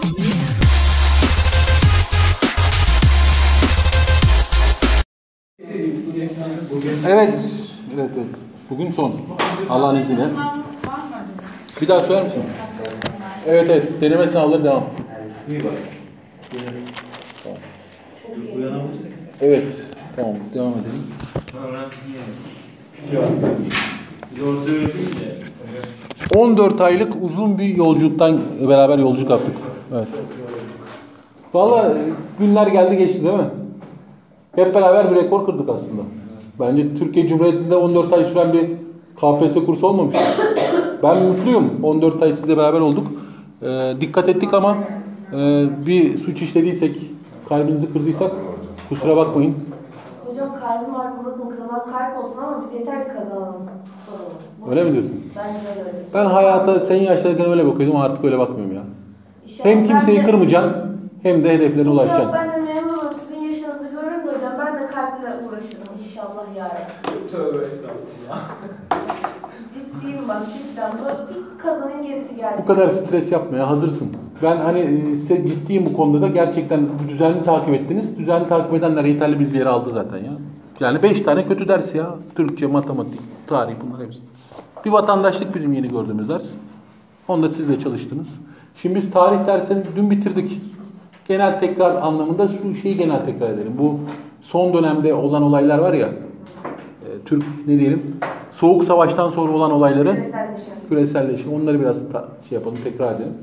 Evet. Bugün son. Allah'ın izniyle. Bir daha söyler misin? Evet. Deneme sınavları devam. Evet. Tamam. Devam edelim. 14 aylık uzun bir yolculuktan beraber yolculuk yaptık. Evet. Vallahi günler geldi geçti değil mi? Hep beraber bir rekor kırdık aslında. Bence Türkiye Cumhuriyeti'nde 14 ay süren bir KPSS kursu olmamıştı. Ben mutluyum. 14 ay sizle beraber olduk. Dikkat ettik ama bir suç işlediysek, kalbinizi kırdıysak kusura bakmayın. Hocam kalbim var, bırakın kırılan kalp olsun ama biz yeter ki kazanalım. Öyle mi diyorsun? Bence öyle. Ben hayata senin yaşlarken öyle bakıyordum, artık öyle bakmıyorum ya. İnşallah hem kimseyi kırmayacaksın hem de hedeflerine ulaşacaksın. İnşallah ben de memnun olurum. Sizin yaşınızı görürüm de hocam. Ben de kalple uğraşırım inşallah yarın. Tövbe estağfurullah. Ciddiyim bak, cidden. Bir kazanın gerisi geldi. Bu kadar stres yapmaya hazırsın. Ben size ciddiyim bu konuda da, gerçekten düzenli takip ettiniz. Düzenli takip edenler yeterli bilgileri aldı zaten ya. Yani 5 tane kötü ders ya. Türkçe, matematik, tarih, bunlar hepsi. Bir vatandaşlık bizim yeni gördüğümüz ders. Onda siz de çalıştınız. Şimdi biz tarih dersini dün bitirdik. Genel tekrar anlamında şu şeyi genel tekrar edelim. Bu son dönemde olan olaylar var ya, Türk ne diyelim, Soğuk Savaş'tan sonra olan olayları, küreselleşim. Onları biraz yapalım, tekrar edelim.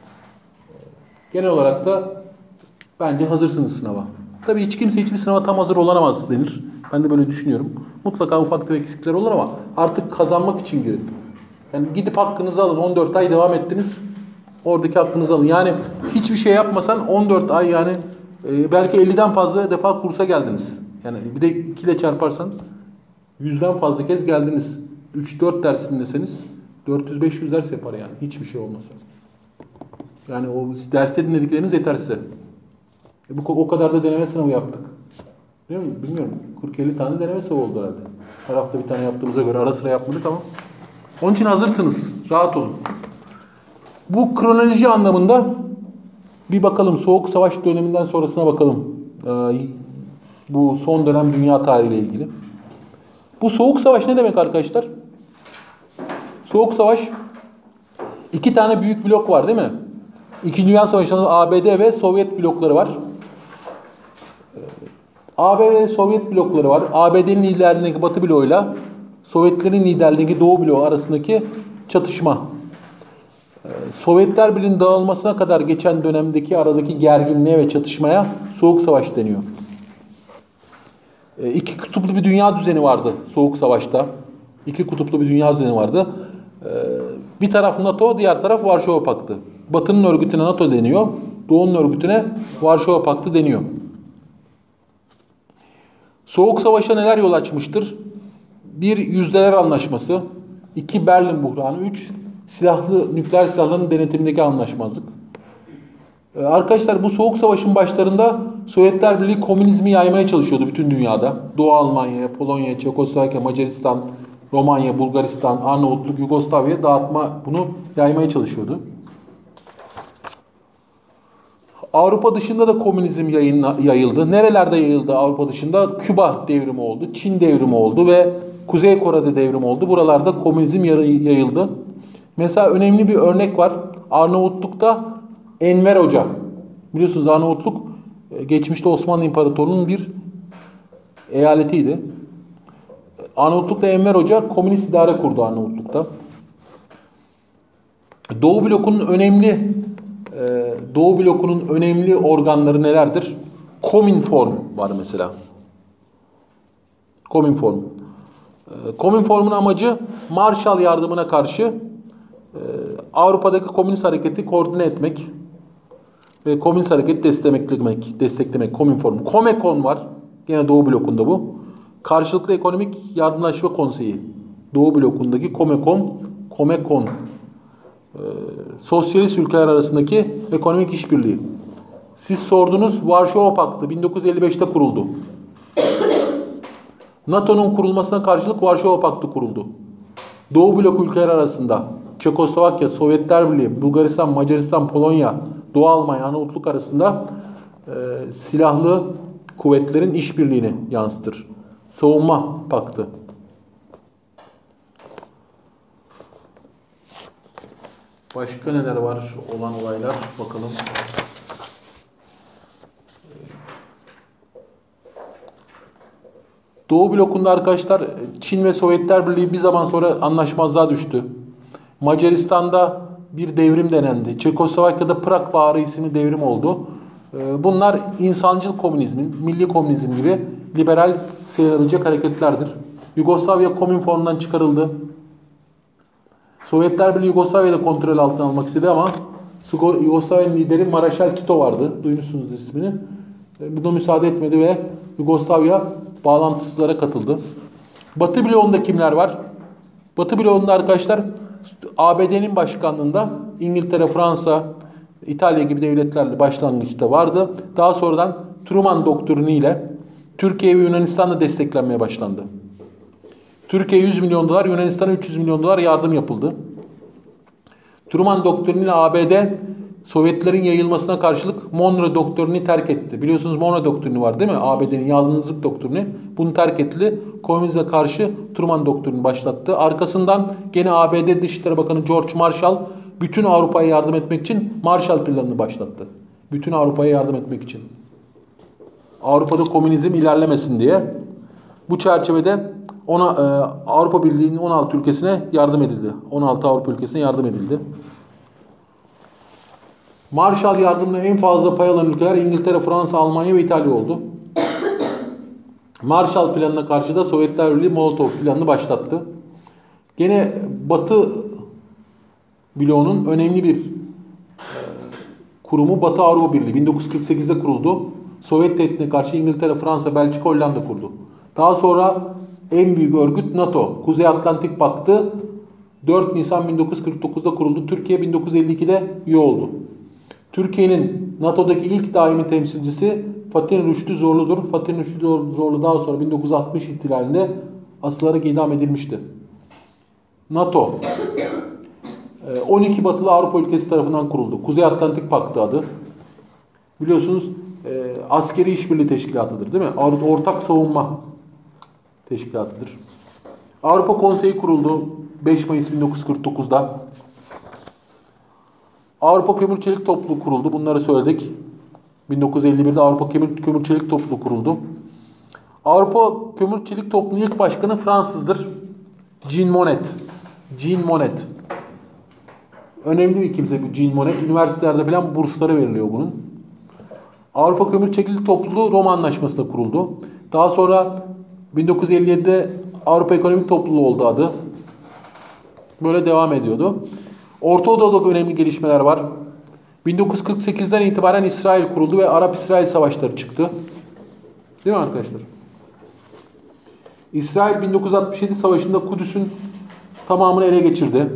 Genel olarak da bence hazırsınız sınava. Tabii hiç kimse hiçbir sınava tam hazır olamaz denir. Ben de böyle düşünüyorum. Mutlaka ufak tefek eksikler olur ama artık kazanmak için girin. Yani gidip hakkınızı alın. 14 ay devam ettiniz. Oradaki hakkınızı alın. Yani hiçbir şey yapmasan 14 ay, yani belki 50'den fazla defa kursa geldiniz. Yani bir de 2 ile çarparsan 100'den fazla kez geldiniz. 3-4 ders dinleseniz 400-500 ders yapar yani. Hiçbir şey olmasa. Yani o derste dinledikleriniz yeter size. O kadar da deneme sınavı yaptık. Değil mi? Bilmiyorum. 40-50 tane deneme sınavı oldu herhalde. Her hafta bir tane yaptığımıza göre ara sıra yapmadık ama. Onun için hazırsınız. Rahat olun. Bu kronoloji anlamında bir bakalım. Soğuk Savaş döneminden sonrasına bakalım. Bu son dönem dünya tarihiyle ilgili. Bu Soğuk Savaş ne demek arkadaşlar? Soğuk Savaş, 2 tane büyük blok var değil mi? İkinci Dünya Savaşı'nda ABD ve Sovyet blokları var. AB ve Sovyet blokları var. ABD'nin liderliğindeki Batı bloğuyla Sovyetlerin liderliğindeki Doğu bloğu arasındaki çatışma. Sovyetler Birliği'nin dağılmasına kadar geçen dönemdeki aradaki gerginliğe ve çatışmaya Soğuk Savaş deniyor. 2 kutuplu bir dünya düzeni vardı Soğuk Savaş'ta. 2 kutuplu bir dünya düzeni vardı. Bir taraf NATO, diğer taraf Varşova Paktı. Batı'nın örgütüne NATO deniyor. Doğu'nun örgütüne Varşova Paktı deniyor. Soğuk Savaş'a neler yol açmıştır? 1. Yüzdeler Anlaşması. 2. Berlin Buhranı. 3. Nükleer silahların denetimindeki anlaşmazlık. Arkadaşlar bu Soğuk Savaş'ın başlarında Sovyetler Birliği komünizmi yaymaya çalışıyordu bütün dünyada. Doğu Almanya, Polonya, Çekoslovakya, Macaristan, Romanya, Bulgaristan, Arnavutluk, Yugoslavya bunu yaymaya çalışıyordu. Avrupa dışında da komünizm yayıldı. Nerelerde yayıldı Avrupa dışında? Küba devrimi oldu, Çin devrimi oldu ve Kuzey Kore'de devrim oldu. Buralarda komünizm yayıldı. Mesela önemli bir örnek var. Arnavutluk'ta Enver Hoca. Biliyorsunuz Arnavutluk geçmişte Osmanlı İmparatorluğu'nun bir eyaletiydi. Arnavutluk'ta Enver Hoca komünist idare kurdu Arnavutluk'ta. Doğu blokunun önemli organları nelerdir? Komünform var mesela. Komünform. Komünform'un amacı Marshall yardımına karşı Avrupa'daki komünist hareketi koordine etmek ve komünist hareketi desteklemek. Komünform. Comecon var. Yine Doğu blokunda bu. Karşılıklı Ekonomik Yardımlaşma Konseyi. Doğu blokundaki Comecon. Sosyalist ülkeler arasındaki ekonomik işbirliği. Siz sordunuz, Varşova Paktı 1955'te kuruldu. NATO'nun kurulmasına karşılık Varşova Paktı kuruldu. Doğu blok ülkeler arasında Çekoslovakya, Sovyetler Birliği, Bulgaristan, Macaristan, Polonya, Doğu Almanya, Arnavutluk arasında silahlı kuvvetlerin işbirliğini yansıtır. Savunma paktı. Başka neler var olan olaylar bakalım. Doğu blokunda arkadaşlar Çin ve Sovyetler Birliği bir zaman sonra anlaşmazlığa düştü. Macaristan'da bir devrim denendi. Çekoslovakya'da Prag Baharı isimli devrim oldu. Bunlar insancıl komünizmin, milli komünizm gibi liberal sayılabilecek hareketlerdir. Yugoslavya Komünform'dan çıkarıldı. Sovyetler Birliği Yugoslavya'da kontrol altına almak istedi ama Yugoslavya'nın lideri Maraşal Tito vardı. Duymuşsunuzdur ismini. Buna müsaade etmedi ve Yugoslavya bağlantısızlara katıldı. Batı bloğunda kimler var? Batı bloğunda arkadaşlar ABD'nin başkanlığında İngiltere, Fransa, İtalya gibi devletlerle başlangıçta vardı. Daha sonradan Truman doktrini ile Türkiye ve Yunanistan'da desteklenmeye başlandı. Türkiye 100 milyon dolar, Yunanistan'a 300 milyon dolar yardım yapıldı. Truman doktriniyle ABD Sovyetlerin yayılmasına karşılık Monroe doktrinini terk etti. Biliyorsunuz Monroe doktrini var değil mi? ABD'nin yalnızlık doktrini. Bunu terk etti. Komünizme karşı Truman doktrinini başlattı. Arkasından gene ABD Dışişleri Bakanı George Marshall bütün Avrupa'ya yardım etmek için Marshall Planı'nı başlattı. Bütün Avrupa'ya yardım etmek için. Avrupa'da komünizm ilerlemesin diye. Bu çerçevede Avrupa Birliği'nin 16 ülkesine yardım edildi. 16 Avrupa ülkesine yardım edildi. Marshall yardımına en fazla pay alan ülkeler İngiltere, Fransa, Almanya ve İtalya oldu. Marshall Planı'na karşı da Sovyetler Birliği Molotov Planı'nı başlattı. Gene Batı bloğunun önemli bir kurumu Batı Avrupa Birliği 1948'de kuruldu. Sovyet tehdidine karşı İngiltere, Fransa, Belçika, Hollanda kurdu. Daha sonra en büyük örgüt NATO, Kuzey Atlantik Paktı 4 Nisan 1949'da kuruldu. Türkiye 1952'de üye oldu. Türkiye'nin NATO'daki ilk daimi temsilcisi Fatih Rüştü Zorlu'dur. Fatih Rüştü Zorlu daha sonra 1960 ihtilalinde asılarak idam edilmişti. NATO 12 batılı Avrupa ülkesi tarafından kuruldu. Kuzey Atlantik Paktı adı. Biliyorsunuz askeri işbirliği teşkilatıdır değil mi? Ortak savunma teşkilatıdır. Avrupa Konseyi kuruldu 5 Mayıs 1949'da. Avrupa Kömür Çelik Topluluğu kuruldu. Bunları söyledik. 1951'de Avrupa Kömür Çelik Topluluğu kuruldu. Avrupa Kömür Çelik Topluluğu'nun ilk başkanı Fransızdır. Jean Monnet. Jean Monnet. Önemli bir kimse bu Jean Monnet. Üniversitelerde falan bursları veriliyor bunun. Avrupa Kömür Çelik Topluluğu Roma Anlaşması'nda kuruldu. Daha sonra 1957'de Avrupa Ekonomik Topluluğu oldu adı. Böyle devam ediyordu. Orta Doğu'da önemli gelişmeler var. 1948'den itibaren İsrail kuruldu ve Arap-İsrail savaşları çıktı. Değil mi arkadaşlar? İsrail 1967 savaşında Kudüs'ün tamamını ele geçirdi.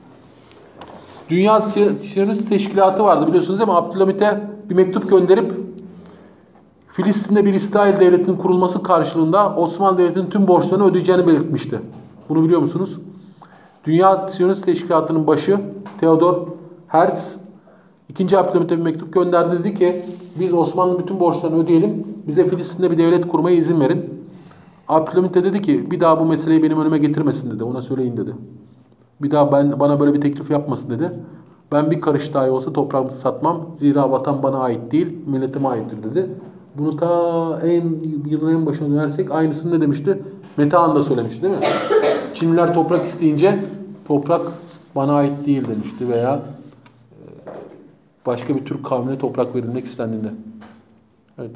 Dünya Siyonist Teşkilatı vardı biliyorsunuz değil mi? Abdülhamit'e bir mektup gönderip Filistin'de bir İsrail devletinin kurulması karşılığında Osmanlı Devleti'nin tüm borçlarını ödeyeceğini belirtmişti. Bunu biliyor musunuz? Dünya Siyonist Teşkilatı'nın başı Theodor Herzl 2. Abdülhamit'e bir mektup gönderdi, dedi ki biz Osmanlı'nın bütün borçlarını ödeyelim, bize Filistin'de bir devlet kurmaya izin verin. Abdülhamit de dedi ki bir daha bu meseleyi benim önüme getirmesin dedi, ona söyleyin dedi. Bir daha bana böyle bir teklif yapmasın dedi. Ben bir karış dahi olsa toprağımı satmam, zira vatan bana ait değil, milletime aittir dedi. Bunu ta yılın en başına dönersek aynısını ne demişti? Metehan da söylemişti değil mi? Çinliler toprak isteyince toprak bana ait değil demişti veya başka bir Türk kavmine toprak verilmek istendiğinde. Evet.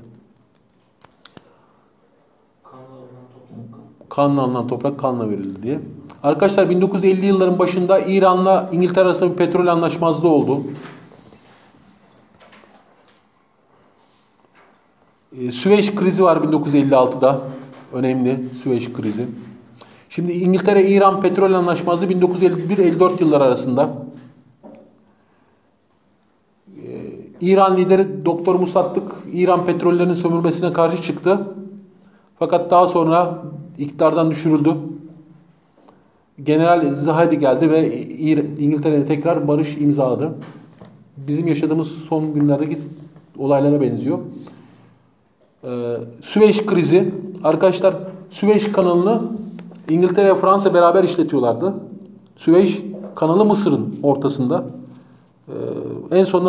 Kanla alınan toprak kanla verildi diye. Arkadaşlar 1950 yılların başında İran'la İngiltere arasında bir petrol anlaşmazlığı oldu. Süveyş krizi var 1956'da. Önemli Süveyş krizi. Şimdi İngiltere-İran petrol anlaşmazlığı 1951-54 yıllar arasında. İran lideri Doktor Musaddık İran petrollerinin sömürmesine karşı çıktı. Fakat daha sonra iktidardan düşürüldü. General Zahedi geldi ve İngiltere'ye tekrar barış imzaladı. bizim yaşadığımız son günlerdeki olaylara benziyor. Süveyş krizi. Arkadaşlar Süveyş kanalını İngiltere ve Fransa beraber işletiyorlardı. Süveyş kanalı Mısır'ın ortasında. En sonunda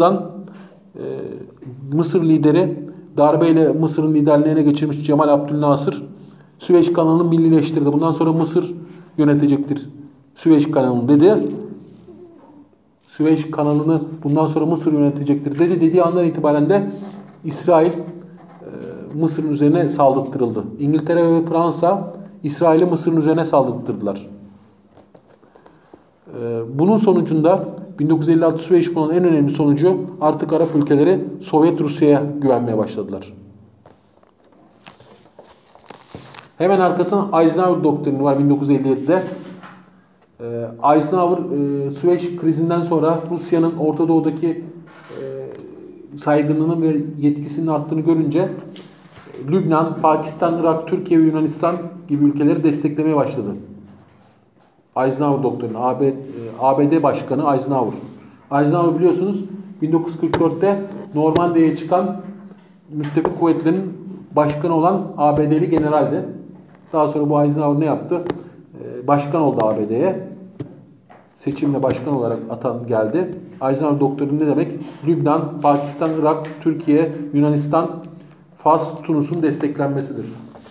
Mısır lideri darbeyle Mısır'ın liderliğine geçirmiş Cemal Abdülnasır Süveyş kanalını millileştirdi. Bundan sonra Mısır yönetecektir Süveyş kanalını dedi. Süveyş kanalını bundan sonra Mısır yönetecektir dedi. Dediği andan itibaren de İsrail Mısır'ın üzerine saldırttırıldı. İngiltere ve Fransa İsrail'i Mısır'ın üzerine saldırttırdılar. Bunun sonucunda 1956 Süveyş kanalının en önemli sonucu artık Arap ülkeleri Sovyet Rusya'ya güvenmeye başladılar. Hemen arkasında Eisenhower doktrini var 1957'de. Eisenhower Süveyş krizinden sonra Rusya'nın Orta Doğu'daki saygınlığının ve yetkisinin arttığını görünce Lübnan, Pakistan, Irak, Türkiye ve Yunanistan gibi ülkeleri desteklemeye başladı. Eisenhower doktrini, ABD Başkanı Eisenhower. Eisenhower biliyorsunuz 1944'te Normandiya çıkan müttefik kuvvetlerin başkanı olan ABD'li generaldi. Daha sonra bu Eisenhower ne yaptı? Başkan oldu ABD'ye. Seçimle başkan olarak geldi. Eisenhower doktrini ne demek? Lübnan, Pakistan, Irak, Türkiye, Yunanistan, Fas, Tunus'un desteklenmesidir.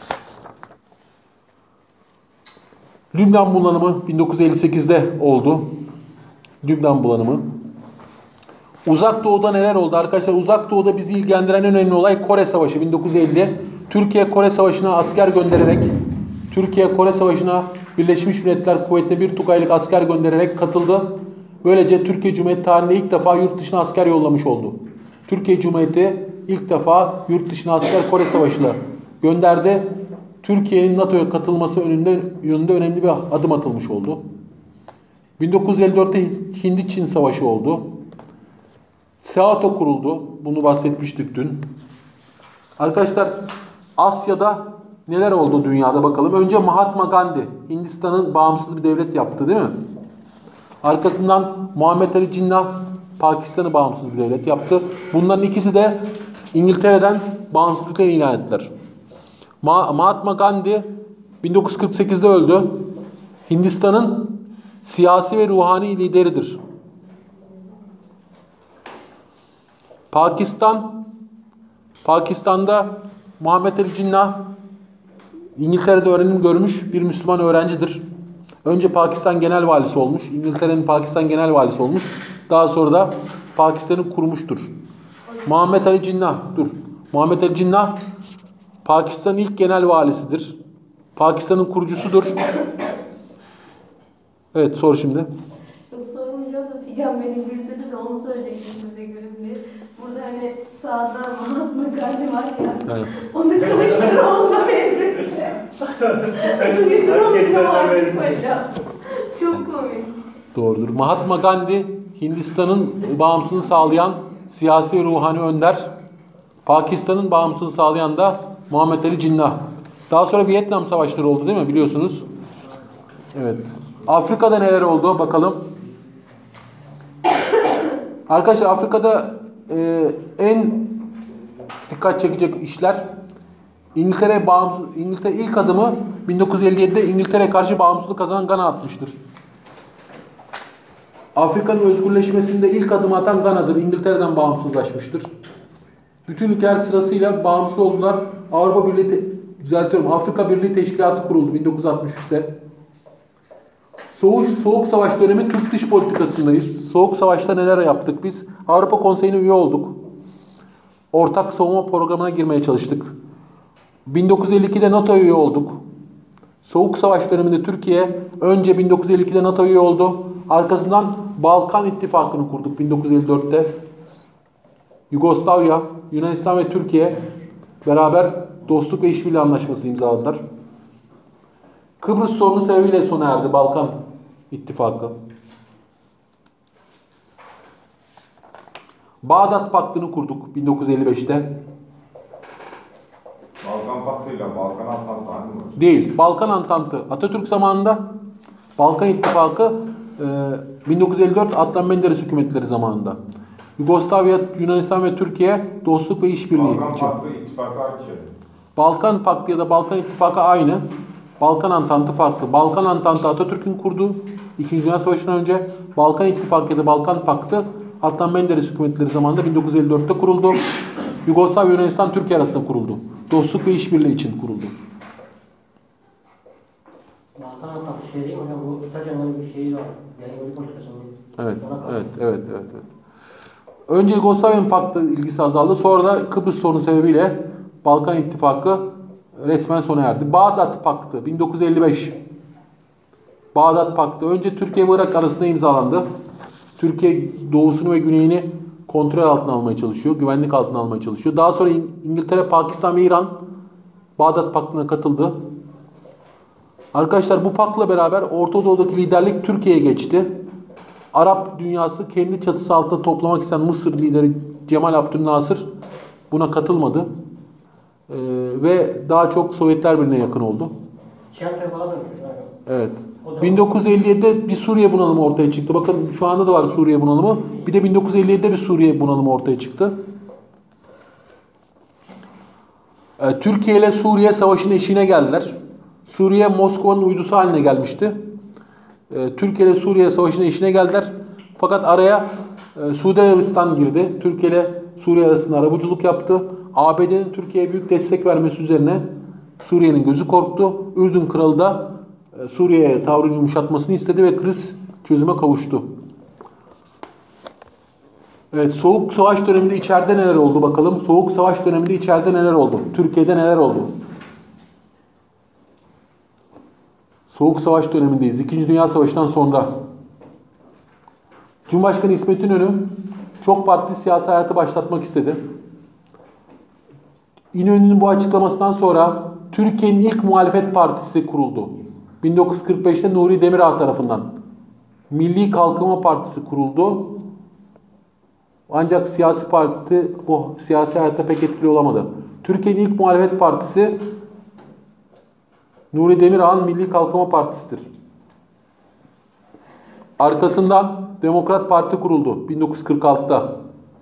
Lübnan bulanımı 1958'de oldu. Lübnan bulanımı. Uzak Doğu'da neler oldu arkadaşlar? Uzak Doğu'da bizi ilgilendiren en önemli olay Kore Savaşı 1950. Türkiye Kore Savaşı'na asker göndererek Kore Savaşı'na Birleşmiş Milletler Kuvvetine 1 Tugaylık asker göndererek katıldı. Böylece Türkiye Cumhuriyeti tarihinde ilk defa yurt dışına asker yollamış oldu. Türkiye Cumhuriyeti ilk defa yurt dışına asker Kore Savaşı'na gönderdi. Türkiye'nin NATO'ya katılması yönünde önemli bir adım atılmış oldu. 1954'te Hindi-Çin Savaşı oldu. SEATO kuruldu. Bunu bahsetmiştik dün. Arkadaşlar Asya'da neler oldu dünyada bakalım. Önce Mahatma Gandhi Hindistan'ın bağımsız bir devlet yaptı değil mi? Arkasından Muhammed Ali Cinnah Pakistan'ı bağımsız bir devlet yaptı. Bunların ikisi de İngiltere'den bağımsızlıklarını ilan ettiler. Mahatma Gandhi 1948'de öldü. Hindistan'ın siyasi ve ruhani lideridir. Pakistan'da Muhammed Ali Cinnah İngiltere'de öğrenim görmüş bir Müslüman öğrencidir. Önce Pakistan Genel Valisi olmuş. İngiltere'nin Pakistan Genel Valisi olmuş. Daha sonra da Pakistan'ı kurmuştur. Muhammed Ali Cinnah Pakistan'ın ilk genel valisidir. Pakistan'ın kurucusudur. Evet, sor şimdi. Yok sormayacağım da Figen beni güldürdü de onu söyleyecektim size görün diye. Burada hani sağda Mahatma Gandhi var ya. Evet. Onu Kılıçdaroğlu'na benzetti. Onu götüremeyeceğim artık hocam. Çok komik. Doğrudur. Mahatma Gandhi Hindistan'ın bağımsızlığını sağlayan siyasi ruhani önder. Pakistan'ın bağımsızlığını sağlayan da Muhammed Ali Cinnah. Daha sonra Vietnam Savaşları oldu değil mi? Biliyorsunuz. Evet. Afrika'da neler oldu? Bakalım. Arkadaşlar Afrika'da en dikkat çekecek işler İngiltere ilk adımı 1957'de İngiltere'ye karşı bağımsızlık kazanan Gana atmıştır. Afrika'nın özgürleşmesinde ilk adımı atan Gana'dır. İngiltere'den bağımsızlaşmıştır. Bütün ülkeler sırasıyla bağımsız oldular. Afrika Birliği Teşkilatı kuruldu 1963'te. Soğuk Savaş dönemi Türk dış politikasındayız. Soğuk Savaş'ta neler yaptık biz? Avrupa Konseyi'ne üye olduk. Ortak savunma programına girmeye çalıştık. 1952'de NATO'ya üye olduk. Soğuk Savaş döneminde Türkiye önce 1952'de NATO'ya üye oldu. Arkasından Balkan İttifakı'nı kurduk 1954'te. Yugoslavya, Yunanistan ve Türkiye beraber dostluk ve işbirliği anlaşması imzaladılar. Kıbrıs sorunu sebebiyle sona erdi Balkan İttifakı. Bağdat Paktı'nı kurduk 1955'te. Balkan Paktı'yla Balkan Antantı aynı mı? Değil. Balkan Antantı Atatürk zamanında, Balkan İttifakı 1954 Adnan Menderes hükümetleri zamanında. Yugoslavya, Yunanistan ve Türkiye dostluk ve işbirliği Balkan için. Paktı ittifakı açı. Balkan Paktı ya da Balkan İttifakı aynı. Balkan Antantı farklı. Balkan Antantı Atatürk'ün kurduğu 2. Dünya Savaşı'ndan önce. Balkan İttifakı ya da Balkan Paktı Adnan Menderes hükümetleri zamanında 1954'te kuruldu. Yugoslavya, Yunanistan, Türkiye arasında kuruldu. Dostluk ve işbirliği için kuruldu. Balkan Antantı şey değil mi hocam? Bu İtalya'nın bir şeyi var. Yayıncı politikasının. Evet, evet. Önce Yugoslavya'nın paktı ilgisi azaldı. Sonra da Kıbrıs sorunu sebebiyle Balkan İttifakı resmen sona erdi. Bağdat Paktı 1955. Bağdat Paktı önce Türkiye ve Irak arasında imzalandı. Türkiye doğusunu ve güneyini kontrol altına almaya çalışıyor. Güvenlik altına almaya çalışıyor. Daha sonra İngiltere, Pakistan ve İran Bağdat Paktı'na katıldı. Arkadaşlar bu paktla beraber Orta Doğu'daki liderlik Türkiye'ye geçti. Arap dünyası kendi çatısı altında toplamak isteyen Mısır lideri Cemal Abdülnasır buna katılmadı. Ve daha çok Sovyetler Birliği'ne yakın oldu. Çerkez falan dönmüş. Evet. 1957'de bir Suriye bunalımı ortaya çıktı. Bakın şu anda da var Suriye bunalımı. Bir de 1957'de bir Suriye bunalımı ortaya çıktı. Türkiye ile Suriye savaşın eşiğine geldiler. Suriye Moskova'nın uydusu haline gelmişti. Türkiye ile Suriye savaşın eşiğine geldiler. Fakat araya Suudi Arabistan girdi. Türkiye ile Suriye arasında arabuluculuk yaptı. ABD'nin Türkiye'ye büyük destek vermesi üzerine Suriye'nin gözü korktu. Ürdün kralı da Suriye'ye tavrını yumuşatmasını istedi ve kriz çözüme kavuştu. Evet, Soğuk Savaş döneminde içeride neler oldu bakalım. Soğuk Savaş döneminde içeride neler oldu? Türkiye'de neler oldu? Soğuk Savaş dönemindeyiz. 2. Dünya Savaşı'ndan sonra. Cumhurbaşkanı İsmet İnönü çok partili siyasi hayatı başlatmak istedi. İnönü'nün bu açıklamasından sonra Türkiye'nin ilk muhalefet partisi kuruldu. 1945'te Nuri Demirağ tarafından. Milli Kalkınma Partisi kuruldu. Ancak siyasi parti bu siyasi hayatta pek etkili olamadı. Türkiye'nin ilk muhalefet partisi Nuri Demirağ'ın Milli Kalkınma Partisi'dir. Arkasından Demokrat Parti kuruldu 1946'da.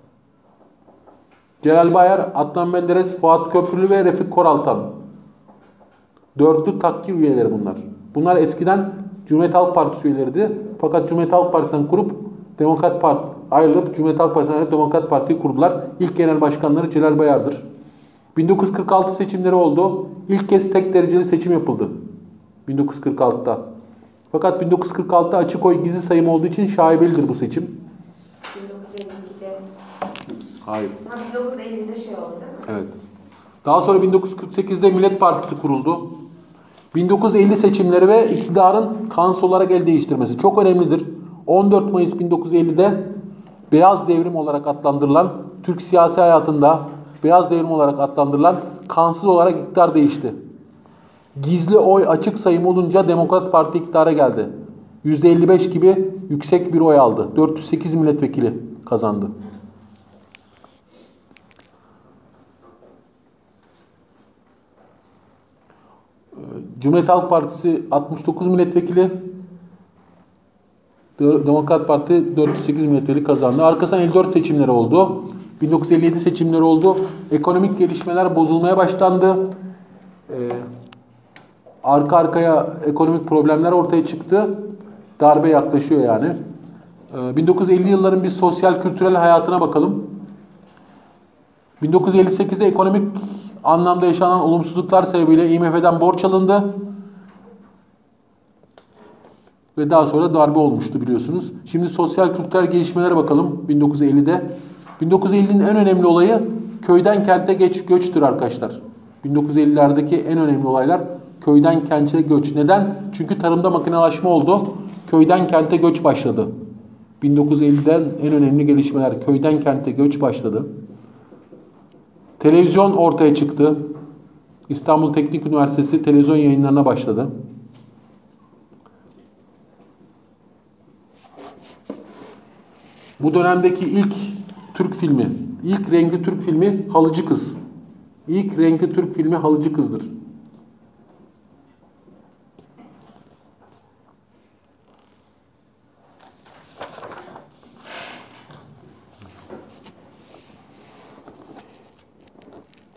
Celal Bayar, Adnan Menderes, Fuat Köprülü ve Refik Koraltan. Dörtlü takki üyeleri bunlar. Bunlar eskiden Cumhuriyet Halk Partisi üyeleriydi. Fakat Cumhuriyet Halk Partisi'nden kurup Demokrat Parti ayrılıp Cumhuriyet Halk Partisi'nden ayrılıp Demokrat Parti'yi kurdular. İlk genel başkanları Celal Bayar'dır. 1946 seçimleri oldu. İlk kez tek dereceli seçim yapıldı. 1946'da. Fakat 1946'da açık oy gizli sayım olduğu için şaibelidir bu seçim. 1952'de. Hayır. 1950'de şey oldu değil mi? Evet. Daha sonra 1948'de Millet Partisi kuruldu. 1950 seçimleri ve iktidarın kansız olarak el değiştirmesi çok önemlidir. 14 Mayıs 1950'de Beyaz Devrim olarak adlandırılan, Türk siyasi hayatında Beyaz Devrim olarak adlandırılan kansız olarak iktidar değişti. Gizli oy açık sayım olunca Demokrat Parti iktidara geldi. %55 gibi yüksek bir oy aldı. 408 milletvekili kazandı. Cumhuriyet Halk Partisi 69 milletvekili, Demokrat Parti 408 milletvekili kazandı. Arkasından 54 seçimleri oldu. 1957 seçimleri oldu. Ekonomik gelişmeler bozulmaya başlandı. Arka arkaya ekonomik problemler ortaya çıktı. Darbe yaklaşıyor yani. 1950 yılların bir sosyal kültürel hayatına bakalım. 1958'de ekonomik anlamda yaşanan olumsuzluklar sebebiyle IMF'den borç alındı. Ve daha sonra darbe olmuştu biliyorsunuz. Şimdi sosyal kültürel gelişmelere bakalım 1950'de. 1950'nin en önemli olayı köyden kente göçtür arkadaşlar. 1950'lerdeki en önemli olaylar köyden kente göç. Neden? Çünkü tarımda makinelaşma oldu. Köyden kente göç başladı. 1950'den en önemli gelişmeler köyden kente göç başladı. Televizyon ortaya çıktı. İstanbul Teknik Üniversitesi televizyon yayınlarına başladı. Bu dönemdeki ilk Türk filmi, ilk renkli Türk filmi Halıcı Kız. İlk renkli Türk filmi Halıcı Kız'dır.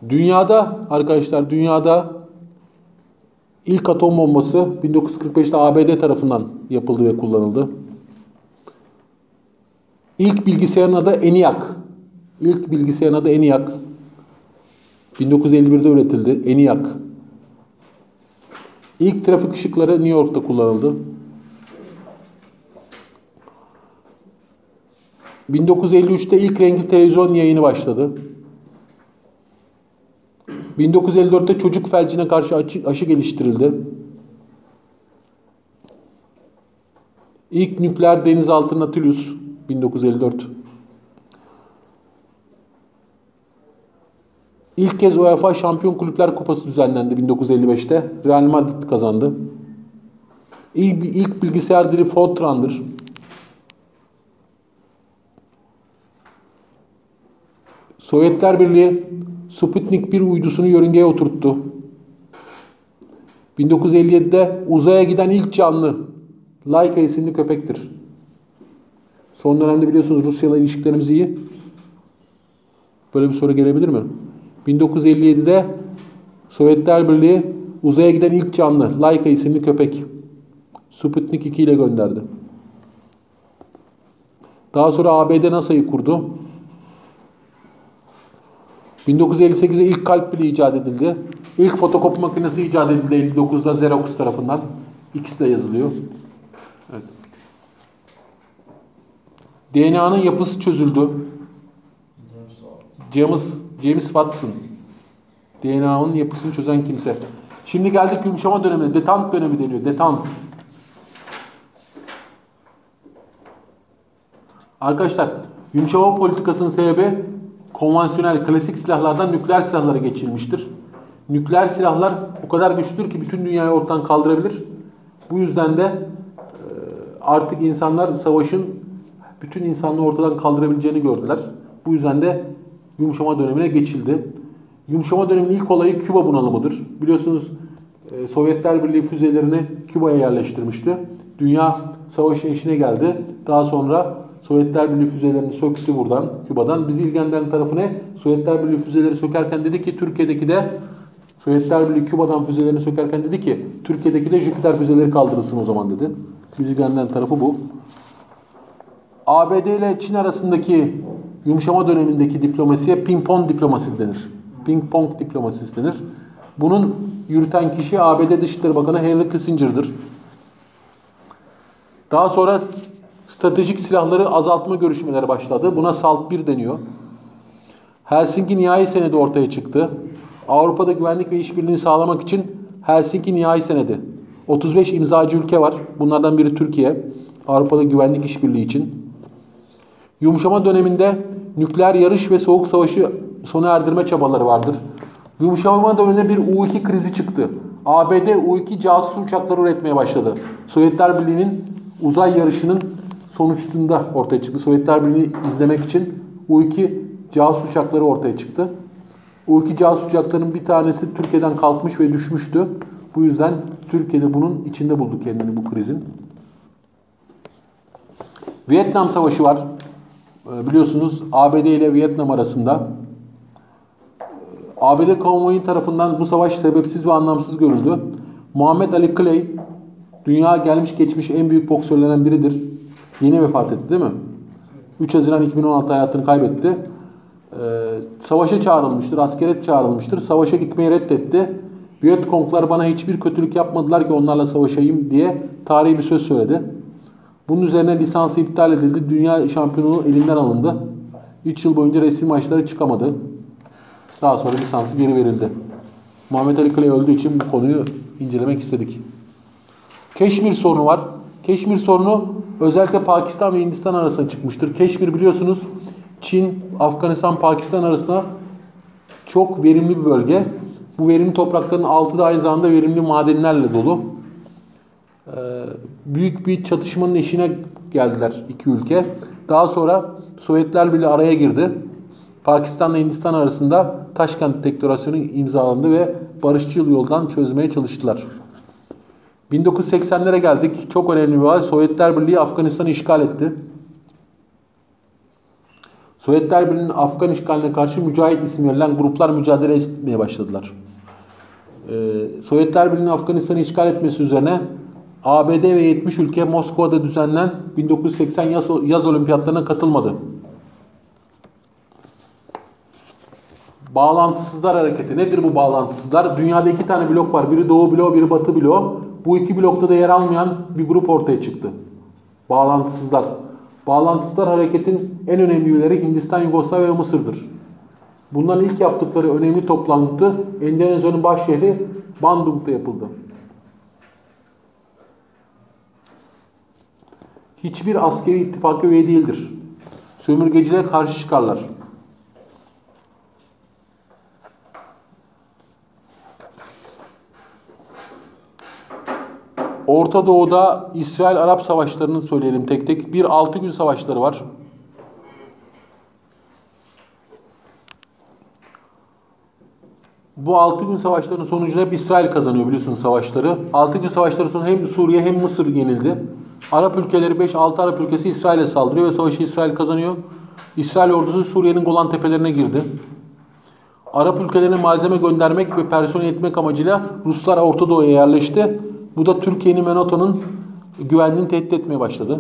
Dünyada arkadaşlar, dünyada ilk atom bombası 1945'te ABD tarafından yapıldı ve kullanıldı. İlk bilgisayarın adı ENIAC. İlk bilgisayarın adı ENIAC. 1951'de üretildi. ENIAC. İlk trafik ışıkları New York'ta kullanıldı. 1953'te ilk renkli televizyon yayını başladı. 1954'te çocuk felcine karşı aşı geliştirildi. İlk nükleer denizaltı Nautilus 1954. İlk kez UEFA Şampiyon Kulüpler Kupası düzenlendi 1955'te. Real Madrid kazandı. İlk bilgisayar dili Fortran'dır. Sovyetler Birliği Sputnik 1 uydusunu yörüngeye oturttu. 1957'de uzaya giden ilk canlı Laika isimli köpektir. Son dönemde biliyorsunuz Rusya'yla ilişkilerimiz iyi. Böyle bir soru gelebilir mi? 1957'de Sovyetler Birliği uzaya giden ilk canlı Laika isimli köpek Sputnik 2 ile gönderdi. Daha sonra ABD NASA'yı kurdu. 1958'de ilk kalp pili icat edildi. İlk fotokopi makinesi icat edildi 59'da Xerox tarafından. İkisi de yazılıyor. Evet. DNA'nın yapısı çözüldü. James Watson. DNA'nın yapısını çözen kimse. Şimdi geldik yumuşama dönemine. Detant dönemi deniyor. Detant. Arkadaşlar, yumuşama politikasının sebebi konvansiyonel, klasik silahlardan nükleer silahlara geçilmiştir. Nükleer silahlar o kadar güçlüdür ki bütün dünyayı ortadan kaldırabilir. Bu yüzden de artık insanlar savaşın bütün insanlığı ortadan kaldırabileceğini gördüler. Bu yüzden de yumuşama dönemine geçildi. Yumuşama döneminin ilk olayı Küba bunalımıdır. Biliyorsunuz Sovyetler Birliği füzelerini Küba'ya yerleştirmişti. Dünya savaşın eşiğine geldi. Daha sonra Sovyetler Birliği füzelerini söktü buradan, Küba'dan. Bizi ilgilendiren tarafı ne? Sovyetler Birliği füzeleri sökerken dedi ki Türkiye'deki de Sovyetler Birliği Küba'dan füzelerini sökerken dedi ki Türkiye'deki de Jüpiter füzeleri kaldırılsın o zaman dedi. Bizi ilgilendiren tarafı bu. ABD ile Çin arasındaki yumuşama dönemindeki diplomasiye ping-pong diplomasisi denir. Ping-pong diplomasisi denir. Bunun yürüten kişi ABD Dışişleri Bakanı Henry Kissinger'dır. Daha sonra stratejik silahları azaltma görüşmeleri başladı. Buna SALT 1 deniyor. Helsinki Nihai Senedi ortaya çıktı. Avrupa'da güvenlik ve işbirliğini sağlamak için Helsinki Nihai Senedi. 35 imzacı ülke var. Bunlardan biri Türkiye. Avrupa'da güvenlik işbirliği için. Yumuşama döneminde nükleer yarış ve soğuk savaşı sona erdirme çabaları vardır. Yumuşama döneminde bir U-2 krizi çıktı. ABD U-2 casus uçakları üretmeye başladı. Sovyetler Birliği'nin uzay yarışının sonucunda ortaya çıktı. Sovyetler Birliği'ni izlemek için U-2 casus uçakları ortaya çıktı. U-2 casus uçaklarının bir tanesi Türkiye'den kalkmış ve düşmüştü. Bu yüzden Türkiye'de bunun içinde buldu kendini bu krizin. Vietnam Savaşı var. Biliyorsunuz ABD ile Vietnam arasında. ABD kamuoyu tarafından bu savaş sebepsiz ve anlamsız görüldü. Muhammed Ali Clay, dünya gelmiş geçmiş en büyük boksörlerden biridir. Yeni vefat etti değil mi? 3 Haziran 2016 hayatını kaybetti. Savaşa çağrılmıştır, askere çağrılmıştır. Savaşa gitmeyi reddetti. Vietconglar bana hiçbir kötülük yapmadılar ki onlarla savaşayım diye tarihi bir söz söyledi. Bunun üzerine lisansı iptal edildi. Dünya şampiyonluğu elinden alındı. 3 yıl boyunca resmi maçlara çıkamadı. Daha sonra lisansı geri verildi. Muhammed Ali Clay öldüğü için bu konuyu incelemek istedik. Keşmir sorunu var. Keşmir sorunu özellikle Pakistan ve Hindistan arasında çıkmıştır. Keşmir biliyorsunuz Çin, Afganistan, Pakistan arasında çok verimli bir bölge. Bu verimli toprakların altı da aynı zamanda verimli madenlerle dolu. Büyük bir çatışmanın eşiğine geldiler iki ülke. Daha sonra Sovyetler Birliği araya girdi. Pakistan ile Hindistan arasında Taşkent Deklarasyonu imzalandı ve barışçıl yoldan çözmeye çalıştılar. 1980'lere geldik. Çok önemli bir olay. Sovyetler Birliği Afganistan'ı işgal etti. Sovyetler Birliği'nin Afgan işgaline karşı Mücahit isim verilen gruplar mücadele etmeye başladılar. Sovyetler Birliği'nin Afganistan'ı işgal etmesi üzerine ABD ve 70 ülke Moskova'da düzenlenen 1980 yaz olimpiyatlarına katılmadı. Bağlantısızlar hareketi. Nedir bu bağlantısızlar? Dünyada iki tane blok var. Biri Doğu bloğu, biri Batı bloğu. Bu iki blokta da yer almayan bir grup ortaya çıktı. Bağlantısızlar. Bağlantısızlar hareketin en önemli üyeleri Hindistan, Yugoslavya ve Mısır'dır. Bunların ilk yaptıkları önemli toplantı Endonezya'nın baş şehri Bandung'da yapıldı. Hiçbir askeri ittifaka üye değildir. Sömürgecilere karşı çıkarlar. Orta Doğu'da İsrail-Arap savaşlarını söyleyelim tek tek. Bir 6 gün savaşları var. Bu 6 gün savaşlarının sonucunda hep İsrail kazanıyor biliyorsunuz savaşları. 6 gün savaşları sonu hem Suriye hem Mısır yenildi. Arap ülkeleri 5-6 Arap ülkesi İsrail'e saldırıyor ve savaşı İsrail kazanıyor. İsrail ordusu Suriye'nin Golan tepelerine girdi. Arap ülkelerine malzeme göndermek ve personel etmek amacıyla Ruslar Orta Doğu'ya yerleşti. Bu da Türkiye'nin ve NATO'nun güvenliğini tehdit etmeye başladı.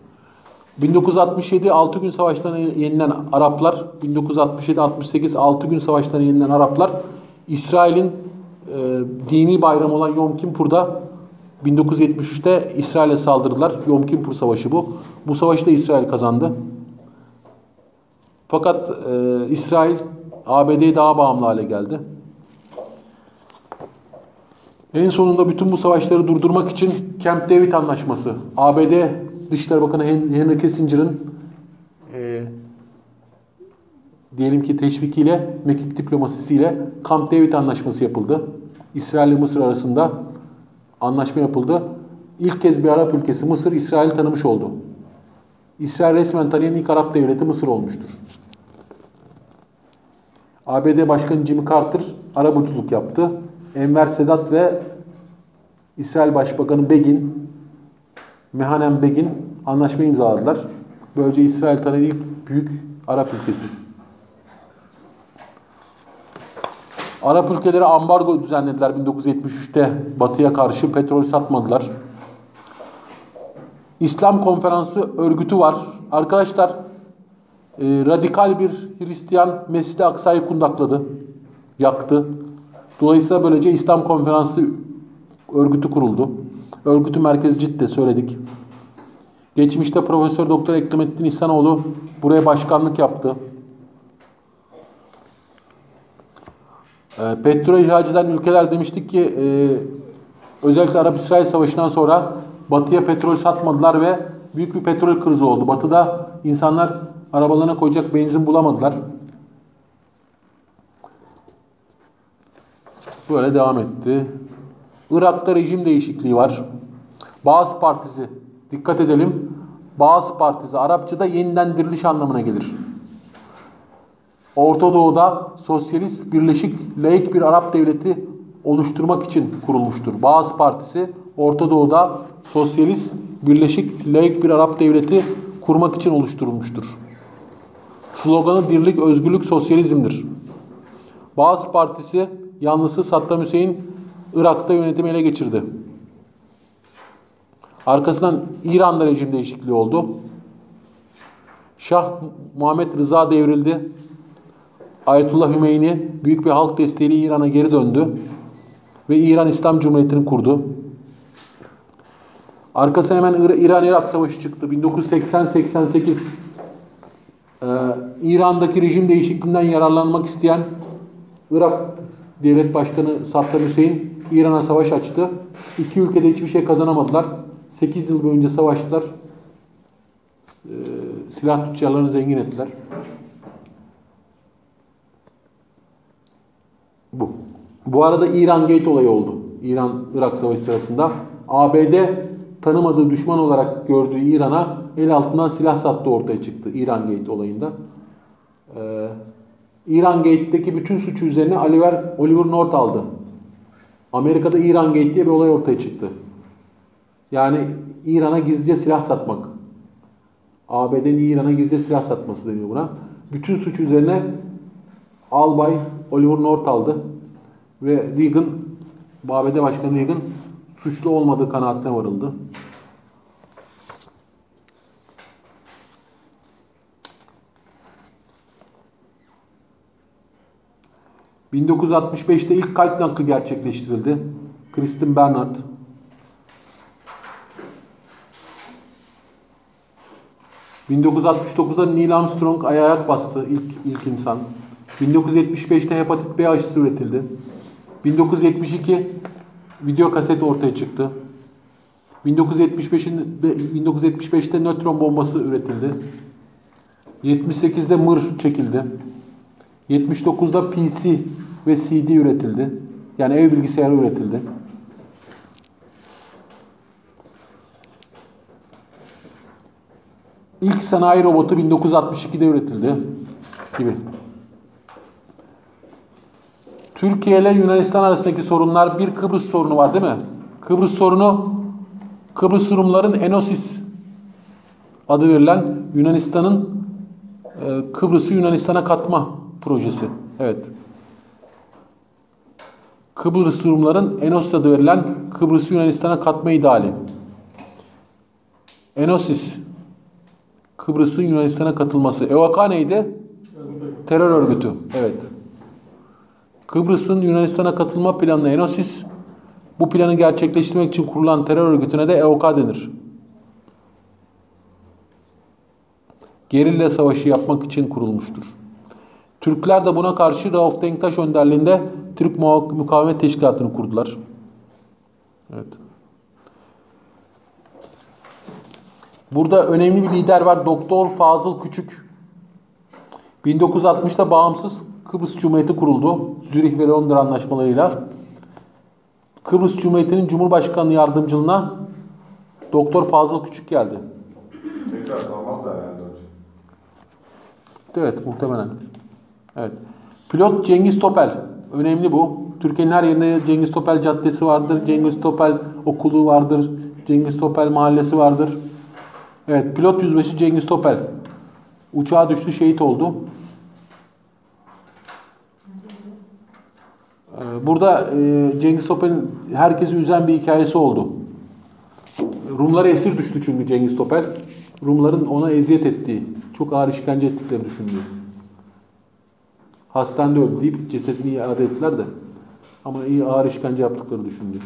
1967 6 gün savaşlarına yenilen Araplar, 1967-68 6 gün savaşlarına yenilen Araplar, İsrail'in dini bayramı olan Yom Kippur'da 1973'te İsrail'e saldırdılar. Yom Kippur Savaşı bu. Bu savaşı da İsrail kazandı. Fakat İsrail ABD'ye daha bağımlı hale geldi. En sonunda bütün bu savaşları durdurmak için Camp David Anlaşması, ABD Dışişleri Bakanı Henry Kissinger'ın diyelim ki teşvikiyle, mekik diplomasisiyle Camp David Anlaşması yapıldı. İsrail ile Mısır arasında anlaşma yapıldı. İlk kez bir Arap ülkesi Mısır, İsrail'i tanımış oldu. İsrail resmen tanıyan ilk Arap devleti Mısır olmuştur. ABD Başkanı Jimmy Carter arabuluculuk yaptı. Enver Sedat ve İsrail Başbakanı Begin, Menahem Begin anlaşmayı imzaladılar. Böylece İsrail tanıyan ilk büyük Arap ülkesi. Arap ülkeleri ambargo düzenlediler 1973'te Batı'ya karşı petrol satmadılar. İslam Konferansı örgütü var. Arkadaşlar radikal bir Hristiyan Mescid-i Aksa'yı kundakladı, yaktı. Dolayısıyla böylece İslam Konferansı örgütü kuruldu. Örgütün merkezi Cidde söyledik. Geçmişte Profesör Doktor Ekremettin İhsanoğlu buraya başkanlık yaptı. Petrol ihraç eden ülkeler demiştik ki özellikle Arap-İsrail Savaşı'ndan sonra Batı'ya petrol satmadılar ve büyük bir petrol krizi oldu. Batı'da insanlar arabalarına koyacak benzin bulamadılar. Böyle devam etti. Irak'ta rejim değişikliği var. Baas Partisi, dikkat edelim. Baas Partisi Arapçada yeniden diriliş anlamına gelir. Orta Doğu'da sosyalist, birleşik, laik bir Arap devleti oluşturmak için kurulmuştur. Baas Partisi Orta Doğu'da sosyalist, birleşik, laik bir Arap devleti kurmak için oluşturulmuştur. Sloganı dirlik, özgürlük, sosyalizmdir. Baas Partisi yanlısı Saddam Hüseyin Irak'ta yönetimi ele geçirdi. Arkasından İran'da rejim değişikliği oldu. Şah Muhammed Rıza devrildi. Ayetullah Hümeyni büyük bir halk desteğiyle İran'a geri döndü. Ve İran İslam Cumhuriyeti'ni kurdu. Arkasına hemen İran-Irak Savaşı çıktı. 1980-88 İran'daki rejim değişikliğinden yararlanmak isteyen Irak Devlet Başkanı Saddam Hüseyin İran'a savaş açtı. İki ülkede hiçbir şey kazanamadılar. 8 yıl boyunca savaştılar. Silah tüccarlarını zengin ettiler. Bu arada İran Gate olayı oldu. İran-Irak Savaşı sırasında. ABD tanımadığı düşman olarak gördüğü İran'a el altından silah sattığı ortaya çıktı İran Gate olayında. İran Gate'deki bütün suçu üzerine Oliver North aldı. Amerika'da İran Gate diye bir olay ortaya çıktı. Yani İran'a gizlice silah satmak. ABD'nin İran'a gizlice silah satması deniyor buna. Bütün suç üzerine Albay Oliver North aldı. Ve Reagan, ABD Başkanı Reagan suçlu olmadığı kanaatine varıldı. ...1965'te ilk kalp nakli gerçekleştirildi. Kristen Bernard. 1969'da Neil Armstrong ayak bastı, ilk insan. 1975'te hepatit B aşısı üretildi. 1972 video kaset ortaya çıktı. 1975'te nötron bombası üretildi. 78'de mır çekildi. 79'da PC ve CD üretildi. Yani ev bilgisayarı üretildi. İlk sanayi robotu 1962'de üretildi gibi. Türkiye ile Yunanistan arasındaki sorunlar, bir Kıbrıs sorunu var değil mi? Kıbrıs sorunu, Kıbrıs Rumların Enosis adı verilen Yunanistan'ın Kıbrıs'ı Yunanistan'a katma projesi. Evet. Kıbrıs Rumların Enosis adı verilen Kıbrıs'ı Yunanistan'a katma ideali. Enosis, Kıbrıs'ın Yunanistan'a katılması. EOK neydi? Terör örgütü. Evet. Kıbrıs'ın Yunanistan'a katılma planı Enosis. Bu planı gerçekleştirmek için kurulan terör örgütüne de EOK denir. Gerilla savaşı yapmak için kurulmuştur. Türkler de buna karşı Rauf Denktaş önderliğinde Türk Mukavemet Teşkilatı'nı kurdular. Evet. Burada önemli bir lider var. Doktor Fazıl Küçük. 1960'da bağımsız Kıbrıs Cumhuriyeti kuruldu. Zürih ve Londra anlaşmalarıyla. Kıbrıs Cumhuriyeti'nin Cumhurbaşkanı yardımcılığına Doktor Fazıl Küçük geldi. Tekrar salmazlar herhalde hocam. Evet, muhtemelen. Evet. Pilot Cengiz Topel. Önemli bu. Türkiye'nin her yerinde Cengiz Topel Caddesi vardır. Cengiz Topel Okulu vardır. Cengiz Topel Mahallesi vardır. Evet, pilot yüzbaşı Cengiz Topel. Uçağa düştü, şehit oldu. Burada Cengiz Topel'in herkesi üzen bir hikayesi oldu. Rumlara esir düştü çünkü Cengiz Topel. Rumların ona eziyet ettiği, çok ağır işkence ettikleri düşünülüyor. Hastanede öldü deyip cesedini iade ettiler de. Ama iyi ağır işkence yaptıkları düşünülüyor.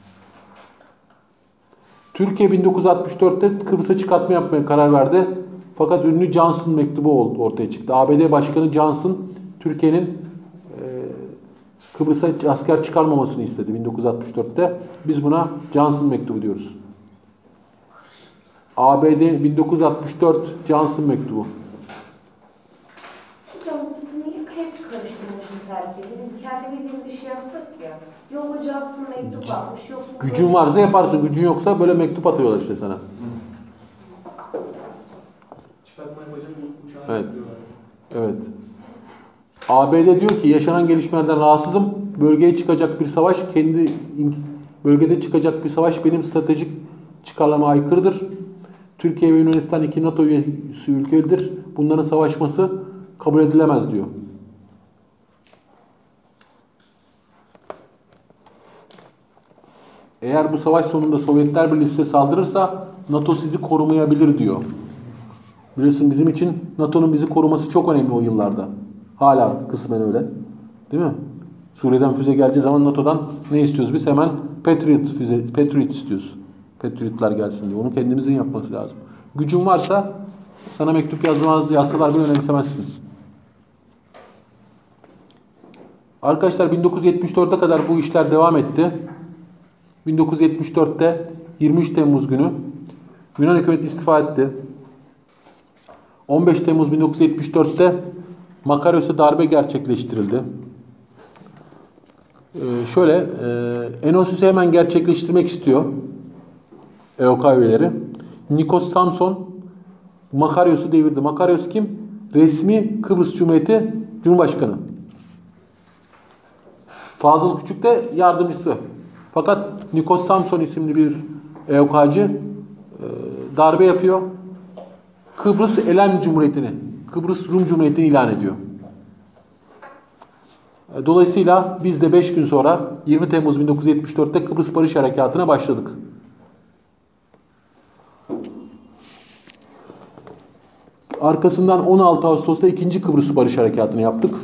Türkiye 1964'te Kıbrıs'a çıkartma yapmaya karar verdi. Fakat ünlü Johnson mektubu ortaya çıktı. ABD Başkanı Johnson, Türkiye'nin Kıbrıs'a asker çıkarmamasını istedi 1964'te. Biz buna Johnson mektubu diyoruz. ABD 1964 Johnson mektubu. Hocam biz niye hep karıştırmışız herkesi? Biz kendi bildiğimiz işi yapsak ya. Yok hocasın mektup atmış, yok. Gücün varsa yaparsın, gücün yoksa böyle mektup atıyorlar işte sana. Çıkartma yapacağım uçağı Evet. yapıyorlar. Evet. ABD diyor ki yaşanan gelişmelerden rahatsızım. Bölgeye çıkacak bir savaş bölgede çıkacak bir savaş benim stratejik çıkarlarıma aykırıdır. Türkiye ve Yunanistan iki NATO üyesi ülkedir. Bunların savaşması kabul edilemez diyor. Eğer bu savaş sonunda Sovyetler Birliği size saldırırsa NATO sizi korumayabilir diyor. Biliyorsun bizim için NATO'nun bizi koruması çok önemli o yıllarda. Hala kısmen öyle. Değil mi? Suriye'den füze geleceği zaman NATO'dan ne istiyoruz biz? Hemen Patriot istiyoruz. Patriotlar gelsin diye. Onu kendimizin yapması lazım. Gücün varsa sana mektup yazsalar bile önemsemezsin. Arkadaşlar 1974'e kadar bu işler devam etti. 1974'te 23 Temmuz günü Yunan hükümeti istifa etti. 15 Temmuz 1974'te Makarios'a darbe gerçekleştirildi. Enosis'i hemen gerçekleştirmek istiyor EOK üyeleri. Nikos Samson Makarios'u devirdi. Makarios kim? Resmi Kıbrıs Cumhuriyeti Cumhurbaşkanı. Fazıl Küçük de yardımcısı. Fakat Nikos Samson isimli bir EOK'cı darbe yapıyor. Kıbrıs Elem Cumhuriyeti'ni, Kıbrıs Rum Cumhuriyeti'ni ilan ediyor. Dolayısıyla biz de 5 gün sonra 20 Temmuz 1974'te Kıbrıs Barış Harekatı'na başladık. Arkasından 16 Ağustos'ta 2. Kıbrıs Barış Harekatı'nı yaptık.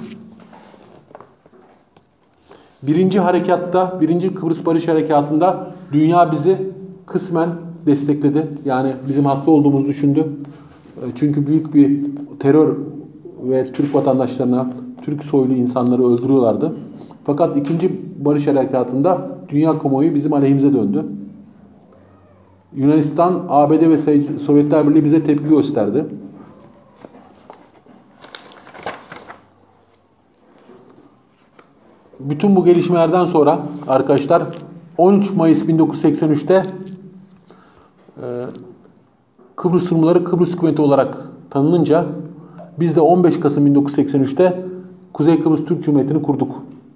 Birinci Kıbrıs Barış Harekatı'nda dünya bizi kısmen destekledi. Yani bizim haklı olduğumuzu düşündü. Çünkü büyük bir terör ve Türk vatandaşlarına, Türk soylu insanları öldürüyorlardı. Fakat 2. Barış Harekatı'nda dünya kamuoyu bizim aleyhimize döndü. Yunanistan, ABD ve Sovyetler Birliği bize tepki gösterdi. Bütün bu gelişmelerden sonra arkadaşlar 13 Mayıs 1983'te Kıbrıs Rumları Kıbrıs Hükümeti olarak tanınınca biz de 15 Kasım 1983'te Kuzey Kıbrıs Türk Cumhuriyeti'ni kurduk.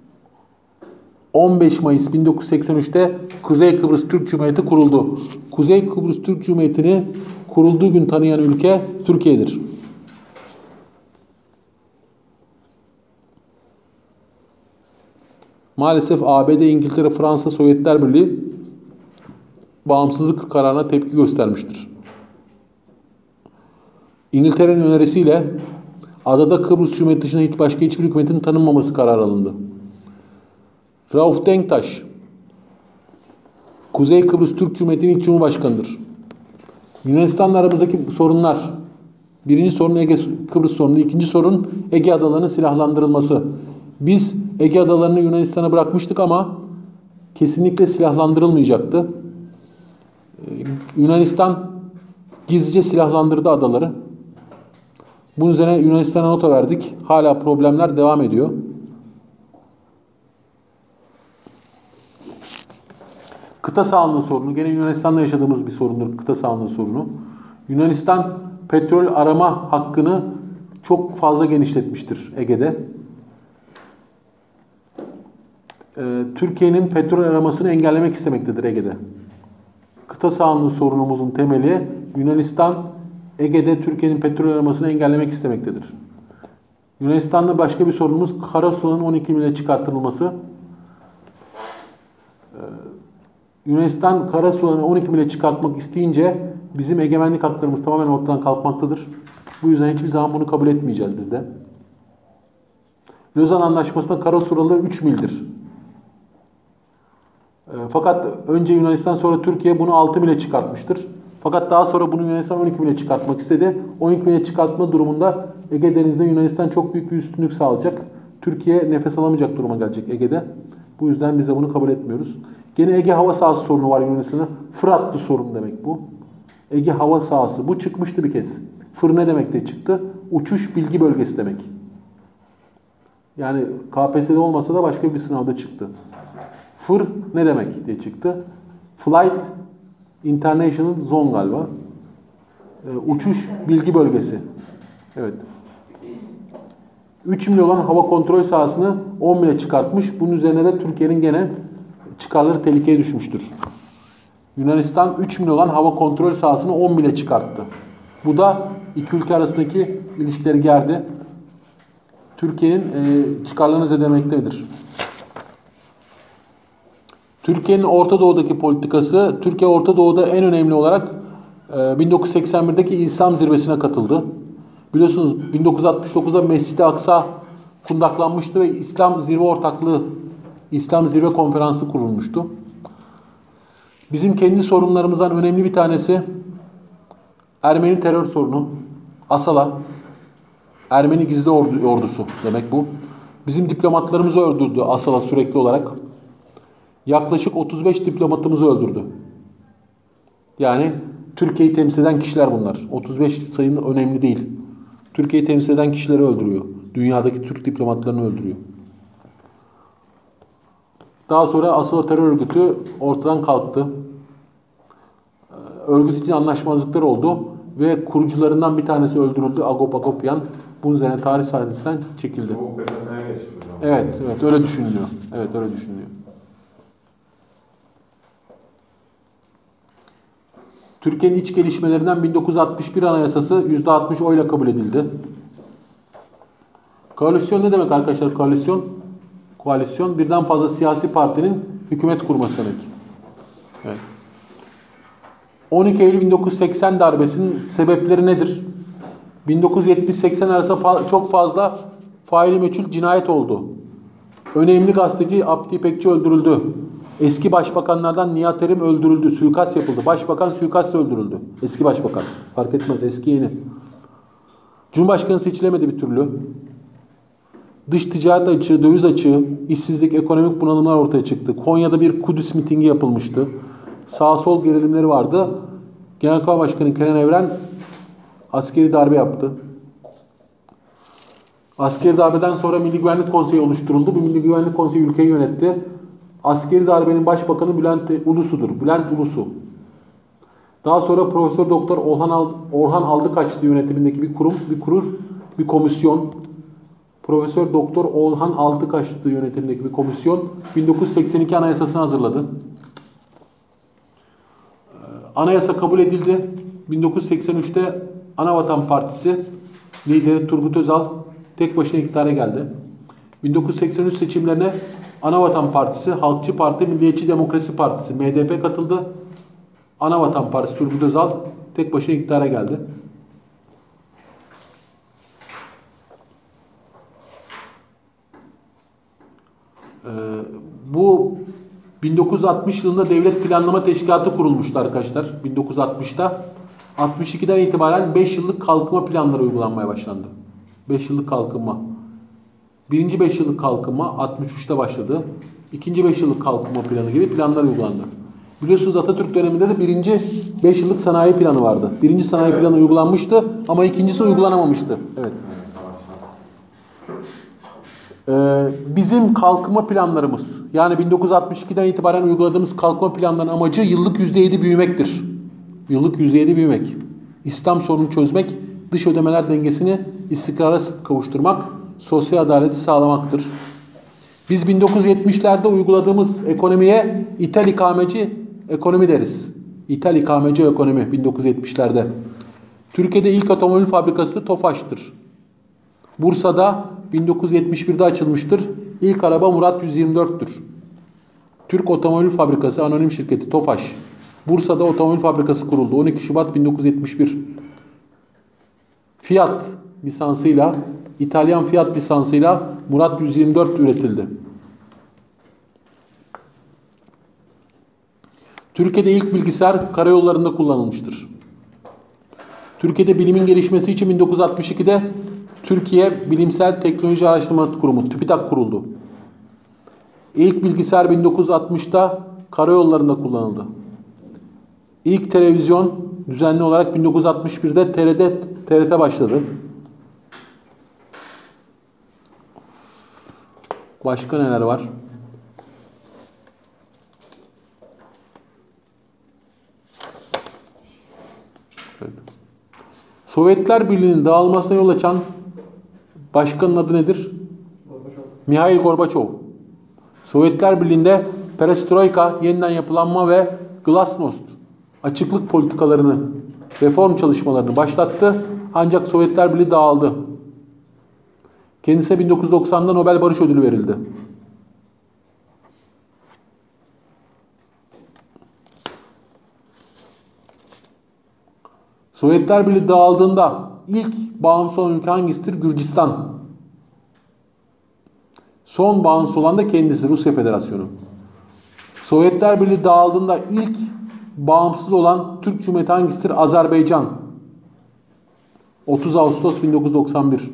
15 Mayıs 1983'te Kuzey Kıbrıs Türk Cumhuriyeti kuruldu. Kuzey Kıbrıs Türk Cumhuriyeti'ni kurulduğu gün tanıyan ülke Türkiye'dir. Maalesef ABD, İngiltere, Fransa, Sovyetler Birliği bağımsızlık kararına tepki göstermiştir. İngiltere'nin önerisiyle adada Kıbrıs Cumhuriyeti dışında hiçbir hükümetin tanınmaması kararı alındı. Rauf Denktaş, Kuzey Kıbrıs Türk Cumhuriyeti'nin ilk Cumhurbaşkanı'dır. Yunanistan'la aramızdaki sorunlar, birinci sorun Ege Kıbrıs sorunu, ikinci sorun Ege adalarının silahlandırılması. Biz Ege adalarını Yunanistan'a bırakmıştık ama kesinlikle silahlandırılmayacaktı. Yunanistan gizlice silahlandırdı adaları. Bunun üzerine Yunanistan'a nota verdik. Hala problemler devam ediyor. Kıta sahanlığı sorunu. Gene Yunanistan'da yaşadığımız bir sorundur kıta sahanlığı sorunu. Yunanistan petrol arama hakkını çok fazla genişletmiştir Ege'de. Türkiye'nin petrol aramasını engellemek istemektedir Ege'de. Kıta sahanlığı sorunumuzun temeli Yunanistan Ege'de Türkiye'nin petrol aramasını engellemek istemektedir. Yunanistan'da başka bir sorunumuz Karasu'nun 12 mile çıkartılması. Yunanistan Karasu'nu 12 mile çıkartmak isteyince bizim egemenlik haklarımız tamamen ortadan kalkmaktadır. Bu yüzden hiçbir zaman bunu kabul etmeyeceğiz biz de. Lozan Anlaşması'nda Karasu'ralı 3 mildir. Fakat önce Yunanistan sonra Türkiye bunu 6 mile çıkartmıştır. Fakat daha sonra bunu Yunanistan 12 mile çıkartmak istedi. 12 mile çıkartma durumunda Ege Denizi'nde Yunanistan çok büyük bir üstünlük sağlayacak. Türkiye nefes alamayacak duruma gelecek Ege'de. Bu yüzden biz de bunu kabul etmiyoruz. Gene Ege hava sahası sorunu var Yunanistan'da. Fıratlı sorun demek bu. Ege hava sahası. Bu çıkmıştı bir kez. Fır ne demek de çıktı? Uçuş bilgi bölgesi demek. Yani KPSS'de olmasa da başka bir sınavda çıktı. Fır ne demek diye çıktı. Flight International Zone galiba. Uçuş bilgi bölgesi. Evet. 3 mil olan hava kontrol sahasını 10 mile çıkartmış. Bunun üzerine de Türkiye'nin gene çıkarları tehlikeye düşmüştür. Yunanistan 3 mil olan hava kontrol sahasını 10 mile çıkarttı. Bu da iki ülke arasındaki ilişkileri gerdi. Türkiye'nin çıkarlarını zedelemektedir. Türkiye'nin Orta Doğu'daki politikası, Türkiye Orta Doğu'da en önemli olarak 1981'deki İslam Zirvesi'ne katıldı. Biliyorsunuz 1969'da Mescid-i Aksa kundaklanmıştı ve İslam Zirve Ortaklığı, İslam Zirve Konferansı kurulmuştu. Bizim kendi sorunlarımızdan önemli bir tanesi Ermeni terör sorunu. Asala, Ermeni gizli ordusu demek bu. Bizim diplomatlarımızı öldürdü Asala sürekli olarak. Yaklaşık 35 diplomatımızı öldürdü. Yani Türkiye'yi temsil eden kişiler bunlar. 35 sayının önemli değil. Türkiye'yi temsil eden kişileri öldürüyor. Dünyadaki Türk diplomatlarını öldürüyor. Daha sonra Asala terör örgütü ortadan kalktı. Örgüt için anlaşmazlıklar oldu ve kurucularından bir tanesi öldürüldü. Agop Agopyan. Bunun üzerine tarih sahnesinden çekildi. Evet, öyle düşünülüyor. Evet, öyle düşünülüyor. Türkiye'nin iç gelişmelerinden 1961 Anayasası %60 oyla kabul edildi. Koalisyon ne demek arkadaşlar? Koalisyon birden fazla siyasi partinin hükümet kurması demek. Evet. 12 Eylül 1980 darbesinin sebepleri nedir? 1970-80 arasında çok fazla faili meçhul cinayet oldu. Önemli gazeteci Abdi İpekçi öldürüldü. Eski başbakanlardan Nihat Erim öldürüldü. Suikast yapıldı. Başbakan suikastla öldürüldü. Eski başbakan. Fark etmez. Eski yeni. Cumhurbaşkanı seçilemedi bir türlü. Dış ticaret açığı, döviz açığı, işsizlik, ekonomik bunalımlar ortaya çıktı. Konya'da bir Kudüs mitingi yapılmıştı. Sağ sol gerilimleri vardı. Genelkurmay Başkanı Kenan Evren askeri darbe yaptı. Askeri darbeden sonra Milli Güvenlik Konseyi oluşturuldu. Bu Milli Güvenlik Konseyi ülkeyi yönetti. Askeri darbenin başbakanı Bülent Ulusu'dur. Bülent Ulusu. Daha sonra Profesör Doktor Orhan Aldıkaçlı yönetimindeki bir komisyon. Profesör Doktor Orhan Aldıkaçlı yönetimindeki bir komisyon 1982 Anayasasını hazırladı. Anayasa kabul edildi. 1983'te Anavatan Partisi lideri Turgut Özal tek başına iktidara geldi. 1983 seçimlerine Anavatan Partisi, Halkçı Parti, Milliyetçi Demokrasi Partisi, MDP katıldı. Anavatan Partisi Turgut Özal tek başına iktidara geldi. Bu 1960 yılında Devlet Planlama Teşkilatı kurulmuştu arkadaşlar. 1960'ta. 62'den itibaren 5 yıllık kalkınma planları uygulanmaya başlandı. 5 yıllık kalkınma. Birinci 5 yıllık kalkınma 63'te başladı. İkinci 5 yıllık kalkınma planı gibi planlar uygulandı. Biliyorsunuz Atatürk döneminde de birinci 5 yıllık sanayi planı vardı. Birinci sanayi planı uygulanmıştı ama ikincisi uygulanamamıştı. Evet. Bizim kalkınma planlarımız, yani 1962'den itibaren uyguladığımız kalkınma planlarının amacı yıllık %7 büyümektir. Yıllık %7 büyümek. İstihdam sorununu çözmek, dış ödemeler dengesini istikrara kavuşturmak, sosyal adaleti sağlamaktır. Biz 1970'lerde uyguladığımız ekonomiye ithal ikameci ekonomi deriz. İthal ikameci ekonomi 1970'lerde. Türkiye'de ilk otomobil fabrikası Tofaş'tır. Bursa'da 1971'de açılmıştır. İlk araba Murat 124'tür. Türk Otomobil Fabrikası Anonim Şirketi Tofaş. Bursa'da otomobil fabrikası kuruldu. 12 Şubat 1971. Fiat lisansıyla, İtalyan Fiat lisansıyla Murat 124 üretildi. Türkiye'de ilk bilgisayar karayollarında kullanılmıştır. Türkiye'de bilimin gelişmesi için 1962'de Türkiye Bilimsel Teknoloji Araştırma Kurumu TÜBİTAK kuruldu. İlk bilgisayar 1960'ta karayollarında kullanıldı. İlk televizyon düzenli olarak 1961'de TRT başladı. Başka neler var? Evet. Sovyetler Birliği'nin dağılmasına yol açan başkanın adı nedir? Mihail Gorbaçov. Sovyetler Birliği'nde perestroika, yeniden yapılanma ve glasnost, açıklık politikalarını, reform çalışmalarını başlattı. Ancak Sovyetler Birliği dağıldı. Kendisine 1990'da Nobel Barış Ödülü verildi. Sovyetler Birliği dağıldığında ilk bağımsız olan ülke hangisidir? Gürcistan. Son bağımsız olan da kendisi, Rusya Federasyonu. Sovyetler Birliği dağıldığında ilk bağımsız olan Türk Cumhuriyeti hangisidir? Azerbaycan. 30 Ağustos 1991.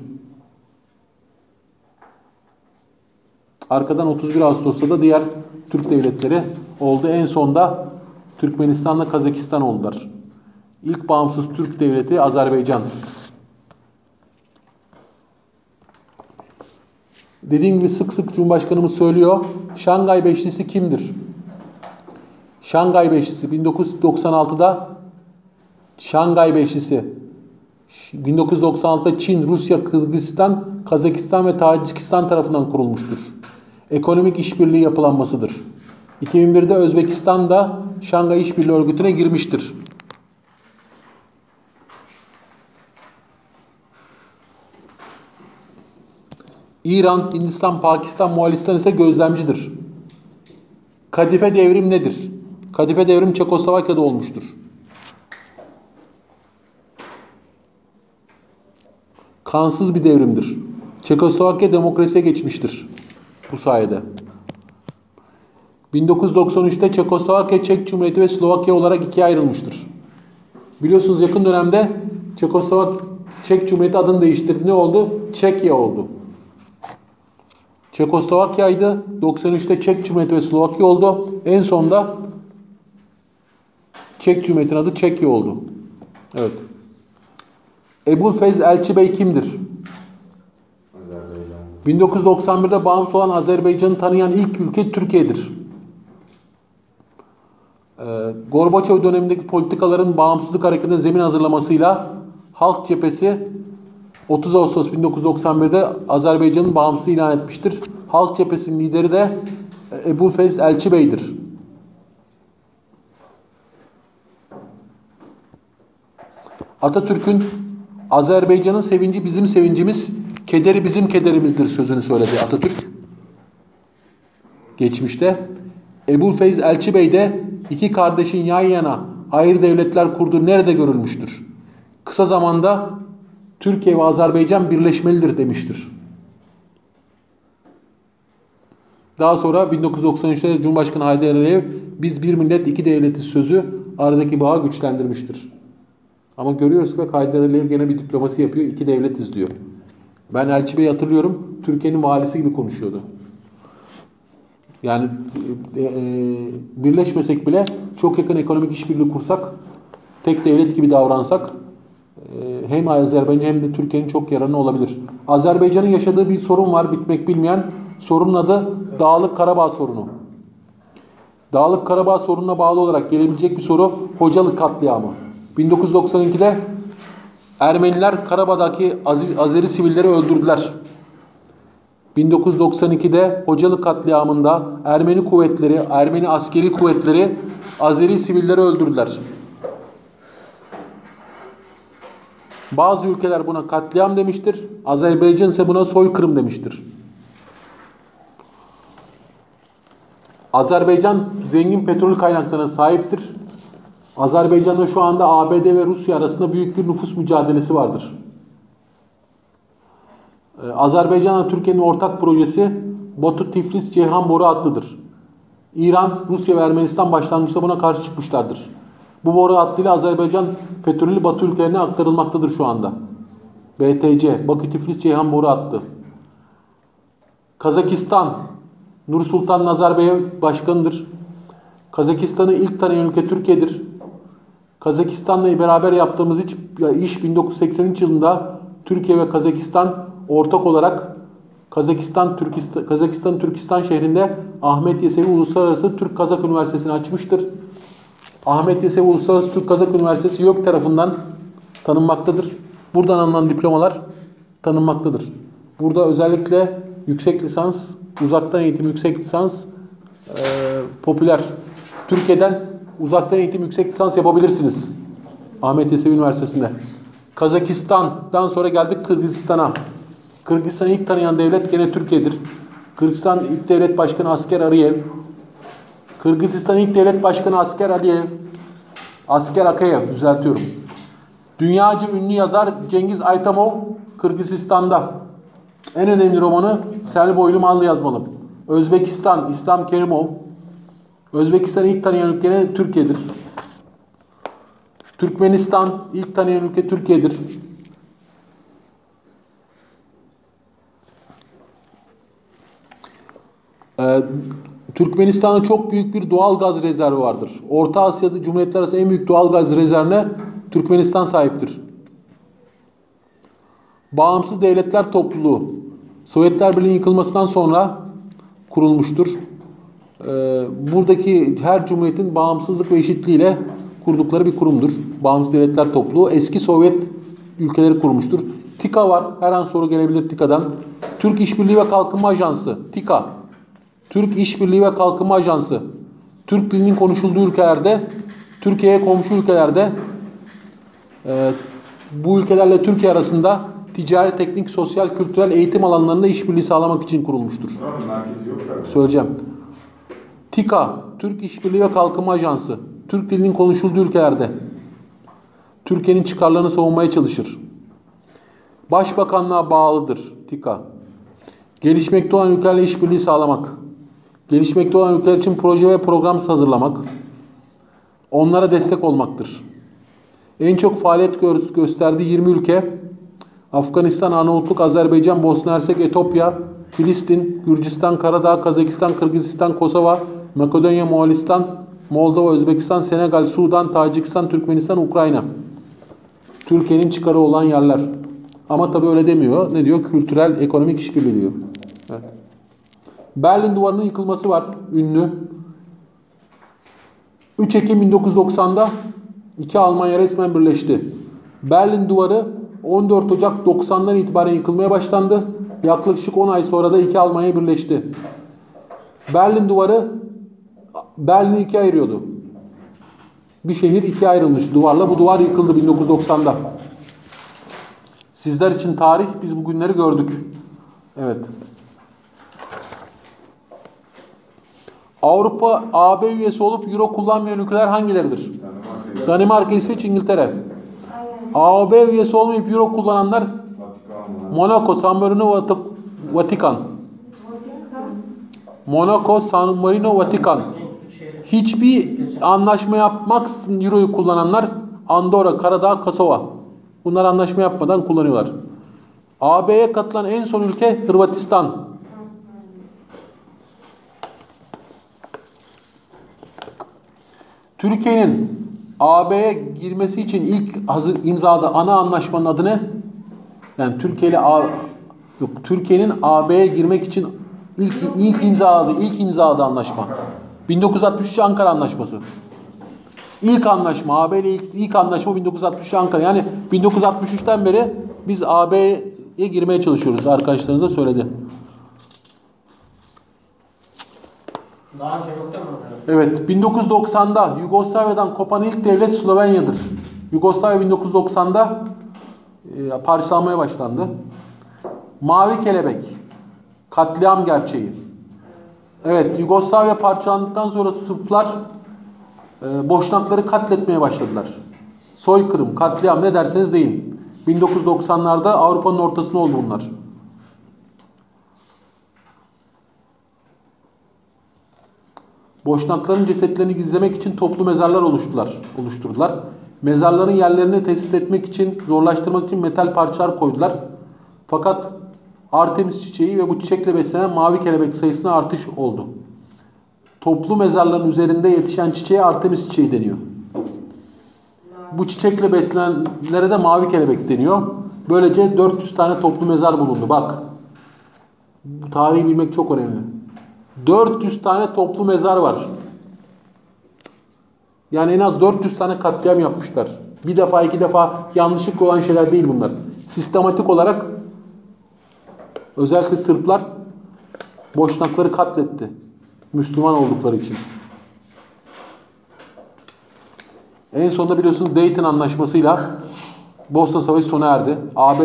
Arkadan 31 Ağustos'ta da diğer Türk devletleri oldu. En sonda Türkmenistan'la Kazakistan oldular. İlk bağımsız Türk devleti Azerbaycan. Dediğim gibi sık sık Cumhurbaşkanımız söylüyor. Şangay Beşlisi kimdir? Şangay Beşlisi 1996'da Şangay Beşlisi 1996'da Çin, Rusya, Kırgızistan, Kazakistan ve Tacikistan tarafından kurulmuştur. Ekonomik işbirliği yapılanmasıdır. 2001'de Özbekistan da Şangay İşbirliği Örgütü'ne girmiştir. İran, Hindistan, Pakistan, Moğolistan ise gözlemcidir. Kadife devrim nedir? Kadife devrim Çekoslovakya'da olmuştur. Kansız bir devrimdir. Çekoslovakya demokrasiye geçmiştir bu sayede. 1993'te Çekoslovakya, Çek Cumhuriyeti ve Slovakya olarak ikiye ayrılmıştır. Biliyorsunuz yakın dönemde Çek Cumhuriyeti adını değiştirdi. Ne oldu? Çekya oldu. Çekoslovakya'ydı. 93'te Çek Cumhuriyeti ve Slovakya oldu. En sonunda Çek Cumhuriyeti'nin adı Çekya oldu. Evet. Ebu'l-Feyz Elçi Bey kimdir? Azerbaycan. 1991'de bağımsız olan Azerbaycan'ı tanıyan ilk ülke Türkiye'dir. Gorbaçov dönemindeki politikaların bağımsızlık hareketine zemin hazırlamasıyla Halk Cephesi 30 Ağustos 1991'de Azerbaycan'ın bağımsız ilan etmiştir. Halk Cephesi'nin lideri de Ebu'l-Feyz Elçi Bey'dir. Atatürk'ün Azerbaycan'ın sevinci bizim sevincimiz, kederi bizim kederimizdir sözünü söyledi Atatürk. Geçmişte. Ebu'l-Feyz Elçi Bey de iki kardeşin yan yana ayrı devletler kurduğu nerede görülmüştür? Kısa zamanda Türkiye ve Azerbaycan birleşmelidir demiştir. Daha sonra 1993'te Cumhurbaşkanı Haydar Aliyev biz bir millet iki devletiz sözü aradaki bağı güçlendirmiştir. Ama görüyoruz ki Haydar Aliyev gene bir diplomasi yapıyor. İki devletiz diyor. Ben Elçi Bey'i hatırlıyorum. Türkiye'nin valisi gibi konuşuyordu. Yani birleşmesek bile çok yakın ekonomik işbirliği kursak, tek devlet gibi davransak hem Azerbaycan hem de Türkiye'nin çok yararına olabilir. Azerbaycan'ın yaşadığı bir sorun var bitmek bilmeyen. Sorunun adı Dağlık Karabağ sorunu. Dağlık Karabağ sorununa bağlı olarak gelebilecek bir soru Hocalı katliamı. 1992'de Ermeniler Karabağ'daki Azeri sivilleri öldürdüler. 1992'de Hocalı katliamında Ermeni askeri kuvvetleri Azeri sivilleri öldürdüler. Bazı ülkeler buna katliam demiştir. Azerbaycan ise buna soykırım demiştir. Azerbaycan zengin petrol kaynaklarına sahiptir. Azerbaycan'da şu anda ABD ve Rusya arasında büyük bir nüfus mücadelesi vardır. Azerbaycan'la Türkiye'nin ortak projesi Batu-Tiflis-Ceyhan boru hattıdır. İran, Rusya ve Ermenistan başlangıçta buna karşı çıkmışlardır. Bu boru hattıyla Azerbaycan petrolü Batı ülkelerine aktarılmaktadır şu anda. BTC, Bakü-Tiflis-Ceyhan boru hattı. Kazakistan, Nursultan Nazarbayev başkanıdır. Kazakistan'ı ilk tanıyan ülke Türkiye'dir. Kazakistan'la beraber yaptığımız iş 1983 yılında Türkiye ve Kazakistan ortak olarak Kazakistan'ın Türkistan şehrinde Ahmet Yesevi Uluslararası Türk-Kazak Üniversitesi'ni açmıştır. Ahmet Yesevi Uluslararası Türk-Kazak Üniversitesi YÖK tarafından tanınmaktadır. Buradan alınan diplomalar tanınmaktadır. Burada özellikle yüksek lisans, uzaktan eğitim yüksek lisans popüler. Türkiye'den uzaktan eğitim yüksek lisans yapabilirsiniz. Ahmet Yesevi Üniversitesi'nde. Kazakistan'dan sonra geldik Kırgızistan'a. Kırgızistan'ı ilk tanıyan devlet gene Türkiye'dir. Kırgızistan ilk devlet başkanı Asker Aliyev. Kırgızistan ilk devlet başkanı Asker Aliyev. Asker Akayev düzeltiyorum. Dünyaca ünlü yazar Cengiz Aytamov Kırgızistan'da. En önemli romanı Sel Boylu Mallı yazmalı. Özbekistan İslam Kerimov. Özbekistan'ı ilk tanıyan ülke Türkiye'dir. Türkmenistan ilk tanıyan ülke Türkiye'dir. Türkmenistan'da çok büyük bir doğal gaz rezervi vardır. Orta Asya'da Cumhuriyetler arası en büyük doğal gaz rezervine Türkmenistan sahiptir. Bağımsız Devletler Topluluğu Sovyetler Birliği'nin yıkılmasından sonra kurulmuştur. Buradaki her cumhuriyetin bağımsızlık ve eşitliğiyle kurdukları bir kurumdur. Bağımsız Devletler Topluluğu eski Sovyet ülkeleri kurmuştur. TİKA var. Her an soru gelebilir TİKA'dan. Türk İşbirliği ve Kalkınma Ajansı. TİKA. Türk İşbirliği ve Kalkınma Ajansı. Türk dilinin konuşulduğu ülkelerde, Türkiye'ye komşu ülkelerde bu ülkelerle Türkiye arasında ticari, teknik, sosyal, kültürel, eğitim alanlarında işbirliği sağlamak için kurulmuştur. Buranın merkezi yok galiba. Söyleyeceğim. TİKA, Türk İşbirliği ve Kalkınma Ajansı, Türk dilinin konuşulduğu ülkelerde Türkiye'nin çıkarlarını savunmaya çalışır. Başbakanlığa bağlıdır TİKA. Gelişmekte olan ülkelerle işbirliği sağlamak, gelişmekte olan ülkeler için proje ve program hazırlamak, onlara destek olmaktır. En çok faaliyet gösterdiği 20 ülke Afganistan, Arnavutluk, Azerbaycan, Bosna Hersek, Etiyopya, Filistin, Gürcistan, Karadağ, Kazakistan, Kırgızistan, Kosova, Makedonya, Moğolistan, Moldova, Özbekistan, Senegal, Sudan, Tacikistan, Türkmenistan, Ukrayna. Türkiye'nin çıkarı olan yerler. Ama tabii öyle demiyor. Ne diyor? Kültürel, ekonomik işbirliği diyor. Evet. Berlin Duvarı'nın yıkılması var. Ünlü. 3 Ekim 1990'da iki Almanya resmen birleşti. Berlin Duvarı 14 Ocak 90'dan itibaren yıkılmaya başlandı. Yaklaşık 10 ay sonra da iki Almanya birleşti. Berlin Duvarı Berlin'i ikiye ayırıyordu. Bir şehir ikiye ayrılmış duvarla. Bu duvar yıkıldı 1990'da. Sizler için tarih, biz bu günleri gördük. Evet. Avrupa AB üyesi olup Euro kullanmayan ülkeler hangileridir? Danimarka, İsveç, İngiltere. Aynen. AB üyesi olmayıp Euro kullananlar Monaco, San Marino, Vatikan. Vatikan. Monaco, San Marino, Vatikan. En küçük şehir. Hiçbir anlaşma yapmaksızın Euro'yu kullananlar Andorra, Karadağ, Kosova. Bunlar anlaşma yapmadan kullanıyorlar. AB'ye katılan en son ülke Hırvatistan. Türkiye'nin AB'ye girmesi için ilk hazır imzada ana anlaşmanın adı ne? Yani Türkiye'nin AB'ye girmek için ilk imzada anlaşma. 1963 Ankara Anlaşması. İlk anlaşma, AB ile ilk anlaşma 1963 Ankara. Yani 1963'ten beri biz AB'ye girmeye çalışıyoruz. Arkadaşlarınız da söyledi. Daha önce yok değil mi? Evet, 1990'da Yugoslavya'dan kopan ilk devlet Slovenya'dır. Yugoslavya 1990'da parçalanmaya başlandı. Mavi kelebek, katliam gerçeği. Evet, Yugoslavya parçalandıktan sonra Sırplar Boşnakları katletmeye başladılar. Soykırım, katliam ne derseniz deyin. 1990'larda Avrupa'nın ortasında oldu bunlar. Boşnakların cesetlerini gizlemek için toplu mezarlar oluşturdular. Mezarların yerlerini tespit etmek için, zorlaştırmak için metal parçalar koydular. Fakat Artemis çiçeği ve bu çiçekle beslenen mavi kelebek sayısına artış oldu. Toplu mezarların üzerinde yetişen çiçeğe Artemis çiçeği deniyor. Bu çiçekle beslenenlere de mavi kelebek deniyor. Böylece 400 tane toplu mezar bulundu. Bak, bu tarihi bilmek çok önemli. 400 tane toplu mezar var. Yani en az 400 tane katliam yapmışlar. Bir defa, iki defa yanlışlıkla olan şeyler değil bunlar. Sistematik olarak özellikle Sırplar Boşnakları katletti. Müslüman oldukları için. En sonunda biliyorsunuz Dayton Anlaşması'yla Bosna Savaşı sona erdi.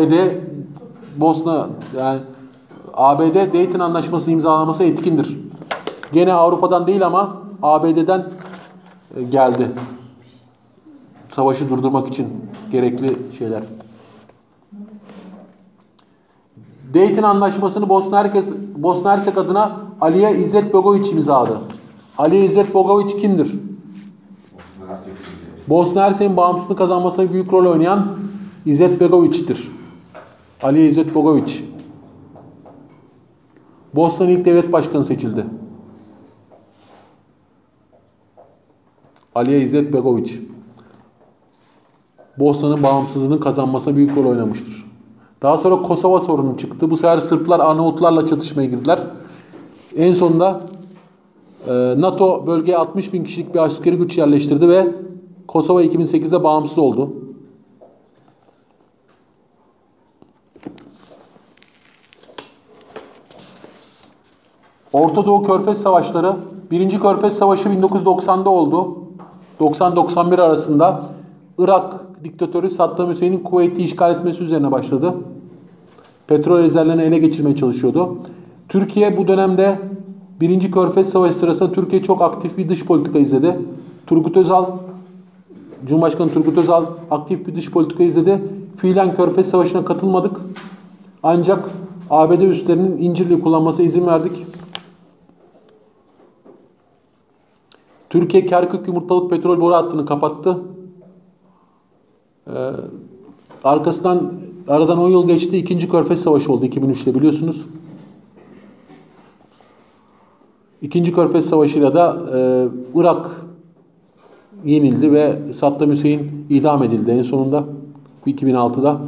ABD Dayton Anlaşması'nın imzalaması etkindir. Gene Avrupa'dan değil ama ABD'den geldi. Savaşı durdurmak için gerekli şeyler. Dayton Anlaşması'nı Bosna Hersek adına Alija Izetbegović imzaladı. Alija Izetbegović kimdir? Bosna Hersek'in bağımsızlığını kazanmasına büyük rol oynayan Izetbegović'tir. Alija Izetbegović. Bosna'nın ilk devlet başkanı seçildi. Alija Izetbegović. Bosna'nın bağımsızlığını kazanmasına büyük rol oynamıştır. Daha sonra Kosova sorunu çıktı. Bu sefer Sırplar Arnavutlarla çatışmaya girdiler. En sonunda NATO bölgeye 60 bin kişilik bir askeri güç yerleştirdi ve Kosova 2008'de bağımsız oldu. Orta Doğu Körfez Savaşları. 1. Körfez Savaşı 1990'da oldu. 90-91 arasında Irak diktatörü Saddam Hüseyin'in Kuveyt'i işgal etmesi üzerine başladı. Petrol rezervlerini ele geçirmeye çalışıyordu. Türkiye bu dönemde 1. Körfez Savaşı sırasında Türkiye çok aktif bir dış politika izledi. Turgut Özal, Cumhurbaşkanı Turgut Özal aktif bir dış politika izledi. Fiilen Körfez Savaşı'na katılmadık. Ancak ABD üslerinin İncirli'yi kullanmasına izin verdik. Türkiye Kerkük Yumurtalık petrol boru hattını kapattı. Arkasından aradan 10 yıl geçti. 2. Körfez Savaşı oldu 2003'te biliyorsunuz. 2. Körfez Savaşı'yla da Irak yenildi ve Saddam Hüseyin idam edildi en sonunda 2006'da.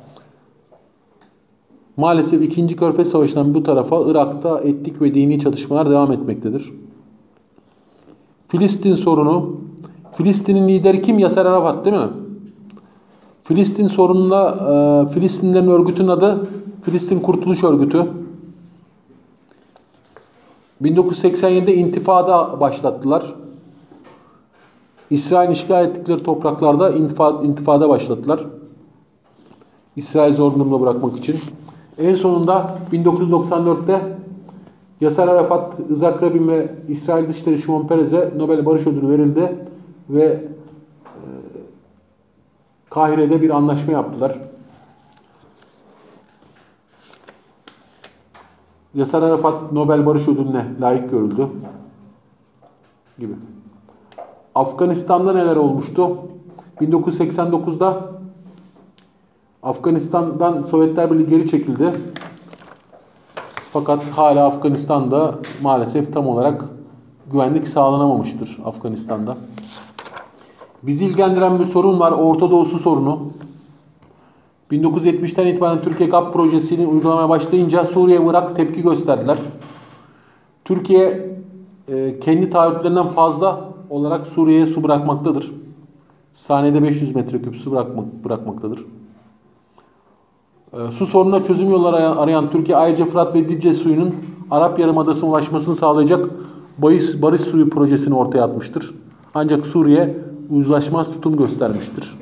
Maalesef 2. Körfez Savaşı'ndan bu tarafa Irak'ta etnik ve dini çatışmalar devam etmektedir. Filistin sorunu. Filistin'in lideri kim? Yasser Arafat değil mi? Filistin sorununda Filistinlerin örgütünün adı Filistin Kurtuluş Örgütü. 1987'de intifada başlattılar. İsrail işgal ettikleri topraklarda intifada başlattılar. İsrail zor durumda bırakmak için. En sonunda 1994'te Yasser Arafat, Itzhak Rabin ve İsrail Dışişleri Şimon Peres'e Nobel Barış Ödülü verildi ve Kahire'de bir anlaşma yaptılar. Yasser Arafat Nobel Barış Ödülü'ne layık görüldü gibi. Afganistan'da neler olmuştu? 1989'da Afganistan'dan Sovyetler Birliği geri çekildi. Fakat hala Afganistan'da maalesef tam olarak güvenlik sağlanamamıştır Afganistan'da. Bizi ilgilendiren bir sorun var. Orta Doğusu sorunu. 1970'ten itibaren Türkiye GAP projesini uygulamaya başlayınca Suriye ve Irak tepki gösterdiler. Türkiye kendi taahhütlerinden fazla olarak Suriye'ye su bırakmaktadır. Saniyede 500 metreküp su bırakmaktadır. Su sorununa çözüm yolları arayan Türkiye ayrıca Fırat ve Dicle suyunun Arap Yarımadası'na ulaşmasını sağlayacak barış suyu projesini ortaya atmıştır. Ancak Suriye uzlaşmaz tutum göstermiştir.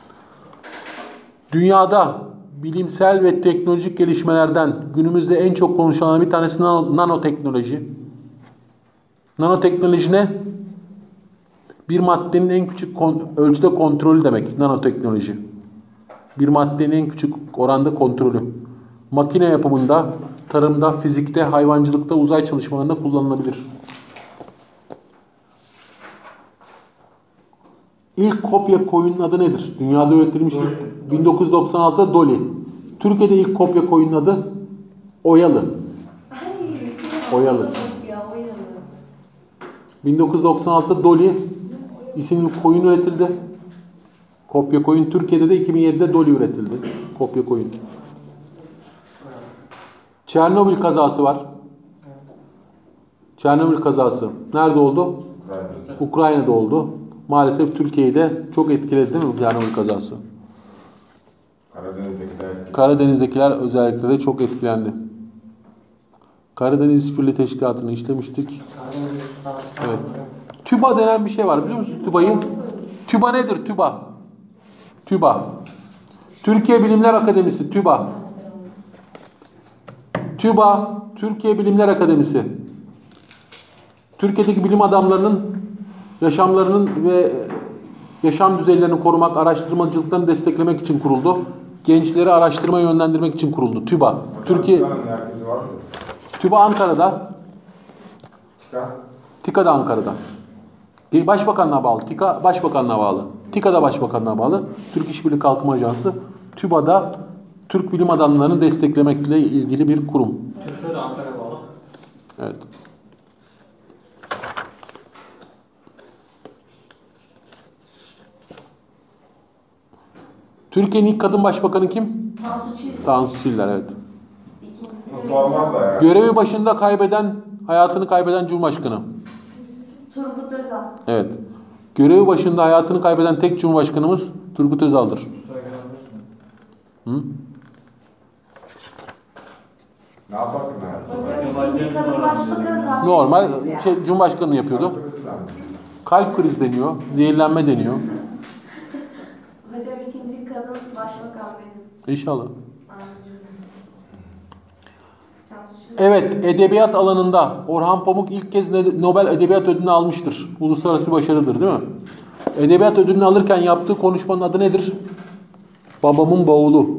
Dünyada bilimsel ve teknolojik gelişmelerden günümüzde en çok konuşulan bir tanesi nanoteknoloji. Nanoteknoloji ne? Bir maddenin en küçük ölçüde kontrolü demek nanoteknoloji. Bir maddenin en küçük oranda kontrolü. Makine yapımında, tarımda, fizikte, hayvancılıkta, uzay çalışmalarında kullanılabilir. İlk kopya koyunun adı nedir? Dünyada üretilmiş 1996'da Dolly. Türkiye'de ilk kopya koyunun adı Oyalı. Oyalı. 1996'da Dolly isimli koyun üretildi. Kopya koyun. Türkiye'de de 2007'de Dolly üretildi. Kopya koyun. Çernobil kazası var. Çernobil kazası. Nerede oldu? Ukrayna'da oldu. Maalesef Türkiye'yi de çok etkiledi değil mi bu Çernobil kazası? Karadeniz'dekiler özellikle de çok etkilendi. Karadeniz İşbirliği Teşkilatı'nı işlemiştik. Evet. TÜBA denen bir şey var biliyor musun TÜBA'yı? TÜBA nedir TÜBA? TÜBA. Türkiye Bilimler Akademisi TÜBA. TÜBA, Türkiye Bilimler Akademisi. Türkiye'deki bilim adamlarının yaşamlarının ve yaşam düzeylerini korumak, araştırmacılıklarını desteklemek için kuruldu. Gençleri araştırmaya yönlendirmek için kuruldu. TÜBA. Türkiye TÜBA Ankara'da. TİKA da Ankara'da. Başbakanlığa bağlı. TİKA Başbakanlığa bağlı. TİKA da Başbakanlığa bağlı. Türk İşbirliği Kalkınma Ajansı. TÜBA'da Türk bilim adamlarını desteklemekle ilgili bir kurum. TÜRSE de Ankara'ya bağlı. Evet. Türkiye'nin ilk kadın başbakanı kim? Tansu Çiller. Tansu Çiller, evet. İkincisi Sormaz da ya. Görevi başında hayatını kaybeden Cumhurbaşkanı. Turgut Özal. Evet. Görevi başında hayatını kaybeden tek Cumhurbaşkanımız Turgut Özal'dır. Hı? Ne yapalım ya? Hocam ikinci kadın başbakanı tahmin Normal ediyoruz Cumhurbaşkanı yapıyordu. Kalp krizi deniyor, zehirlenme deniyor. Hocam ikinci kadın başbakan benim. İnşallah. Aynen. Evet, edebiyat alanında Orhan Pamuk ilk kez Nobel Edebiyat Ödülünü almıştır. Uluslararası başarıdır değil mi? Edebiyat ödülünü alırken yaptığı konuşmanın adı nedir? Babamın Bavulu.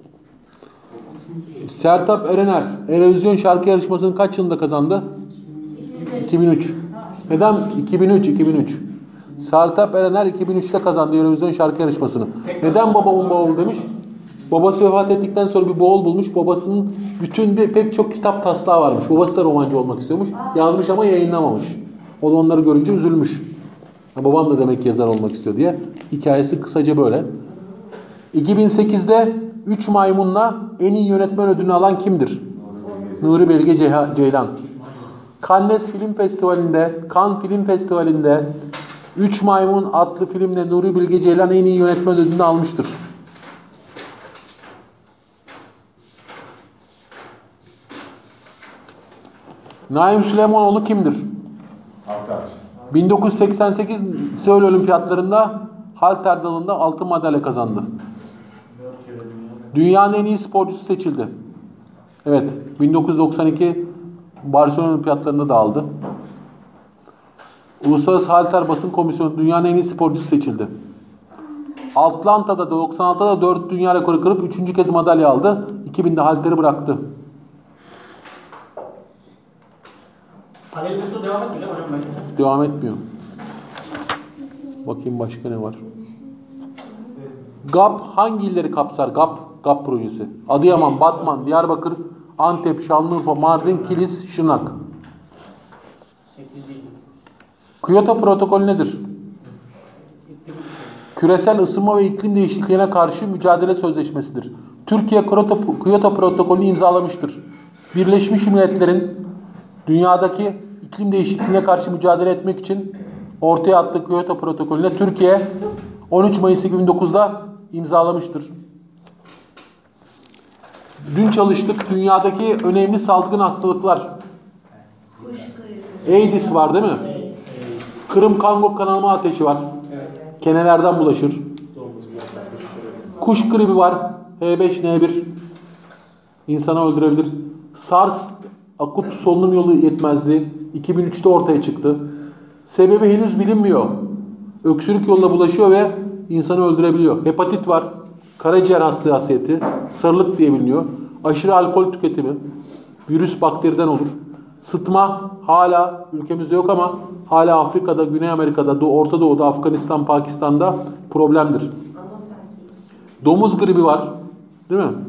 Sertab Erener Eurovision şarkı yarışmasını kaç yılında kazandı? 2003. Neden? 2003. Sertab Erener 2003'te kazandı Eurovision şarkı yarışmasını. Neden babamın bavulu demiş? Babası vefat ettikten sonra bir bavul bulmuş. Babasının pek çok kitap taslağı varmış. Babası da romancı olmak istiyormuş. Yazmış ama yayınlamamış. O da onları görünce üzülmüş. Babam da demek ki yazar olmak istiyor diye. Hikayesi kısaca böyle. 2008'de 3 Maymun'la en iyi yönetmen ödülünü alan kimdir? Nuri Bilge Ceylan. Cannes Film Festivali'nde 3 Maymun adlı filmle Nuri Bilge Ceylan en iyi yönetmen ödülünü almıştır. Naim Süleymanoğlu kimdir? Altar. 1988 Seul Olimpiyatlarında halter dalında altın madalya kazandı. Dünyanın en iyi sporcusu seçildi. Evet, 1992 Barcelona Olimpiyatlarında da aldı. Uluslararası Halter Basın Komisyonu dünyanın en iyi sporcusu seçildi. Atlanta'da 96'da 4 dünya rekoru kırıp 3. kez madalya aldı. 2000'de halteri bıraktı. Halil Mutlu devam etmiyor hocam bence. Devam etmiyor. Bakayım başka ne var? GAP hangi illeri kapsar? GAP projesi. Adıyaman, Batman, Diyarbakır, Antep, Şanlıurfa, Mardin, Kilis, Şırnak. 8 değil. Kyoto protokolü nedir? Küresel ısınma ve iklim değişikliğine karşı mücadele sözleşmesidir. Türkiye Kyoto protokolünü imzalamıştır. Birleşmiş Milletler'in dünyadaki iklim değişikliğine karşı mücadele etmek için ortaya attığı Kyoto protokolüne Türkiye 13 Mayıs 2009'da imzalamıştır. Dün çalıştık. Dünyadaki önemli salgın hastalıklar. AIDS var değil mi? Kırım-Kongo kanalma ateşi var. Kenelerden bulaşır. Kuş gribi var. H5N1 insanı öldürebilir. SARS akut solunum yolu yetmezliği 2003'te ortaya çıktı. Sebebi henüz bilinmiyor. Öksürük yoluyla bulaşıyor ve insanı öldürebiliyor. Hepatit var. Karaciğer hassasiyeti. Sarılık diye biliniyor. Aşırı alkol tüketimi. Virüs bakteriden olur. Sıtma hala ülkemizde yok ama hala Afrika'da, Güney Amerika'da, Orta Doğu'da, Afganistan, Pakistan'da problemdir. Domuz gribi var. Değil mi?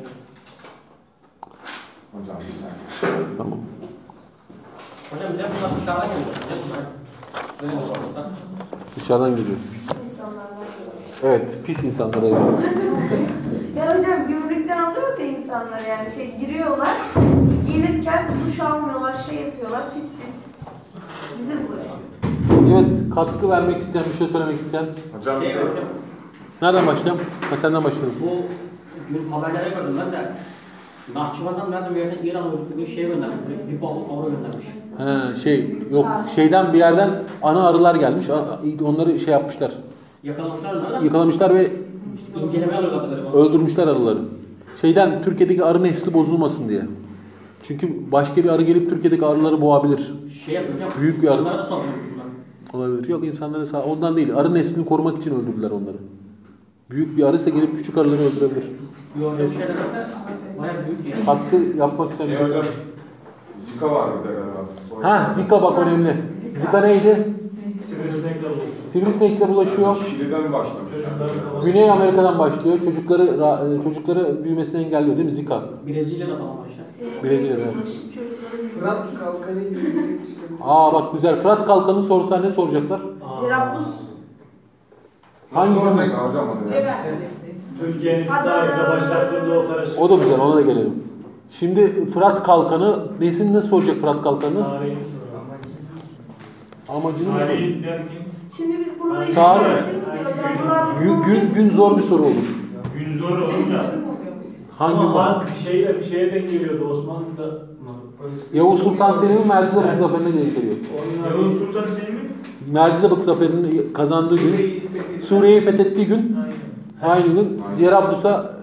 Hocam bir saniye. Tamam. Hocam bize bunlar dışarıdan geliyor. Böyle mi oldu? Dışarıdan geliyor. Evet, pis insanlara geliyor. Ya hocam gümrükten alıyoruz ya insanlar yani giriyorlar, gelirken duş almıyorlar, yapıyorlar, pis. Bize bulaşıyor. Evet, katkı vermek isteyen, bir şey söylemek isteyen. Hocam Hocam. Nereden başlayalım? Senden başlayalım. Bu haberlere gördüm ben de. Nahçıvan'dan nerede bir yerden İran bir göndermiş. Bir balık avro göndermiş. Şeyden bir yerden ana arılar gelmiş. Onları yapmışlar. Yakalamışlar onları. Yakalamışlar ve İnceleme alıyorlar galiba. öldürmüşler arıları. Türkiye'deki arı nesli bozulmasın diye. Çünkü başka bir arı gelip Türkiye'deki arıları boğabilir. Yapıyor hocam. Büyük bir arı. İnsanlara da saldırıyor bunlar. Olabilir. Yok insanları ondan değil. Arı neslini korumak için öldürdüler onları. Büyük bir arıysa gelip küçük arıları öldürebilir. Gördüğüm şeyler de bayağı büyük yani. Katkı yapmak isteyen bir şey. hocam. Zika var burada galiba. Zika bak önemli. Zika neydi? Sivrisinekler olsun. Sivrisinekle bulaşıyor. Şili'den başlamış. Güney Amerika'dan başlıyor. Çocukları büyümesini engelliyor değil mi Zika? Brezilya'da falan var işte. Brezilya'da. Fırat kalkanı ile ilgili çıkabilir. Bak güzel. Fırat Kalkan'ı sorsa ne soracaklar? Cerabus. Hangi Nasıl gün? olacak hocam onu ya? Türkiye'nin şu tarihte başlattığı operasyon. O da güzel. Ona da gelelim. Şimdi Fırat Kalkanı nesini nasıl soracak Fırat Kalkanı? Tarihini Amacını mı soruyor. soracak? Tarihi derken Şimdi biz bunları Tarih. işaretledik hocam. Bunlar Gün zor bir soru olur. gün zor olur da. Hangi Ama var? halk bir şeye denk geliyordu Osmanlı'da. Yavuz Sultan Selim'in Mercize Bakı Zaferi'ne denk geliyor. Yavuz Sultan Selim'in Mercize Bakı Zaferi'ni kazandığı gün, Suriye'yi fethettiği gün, aynı gün Cerablus'a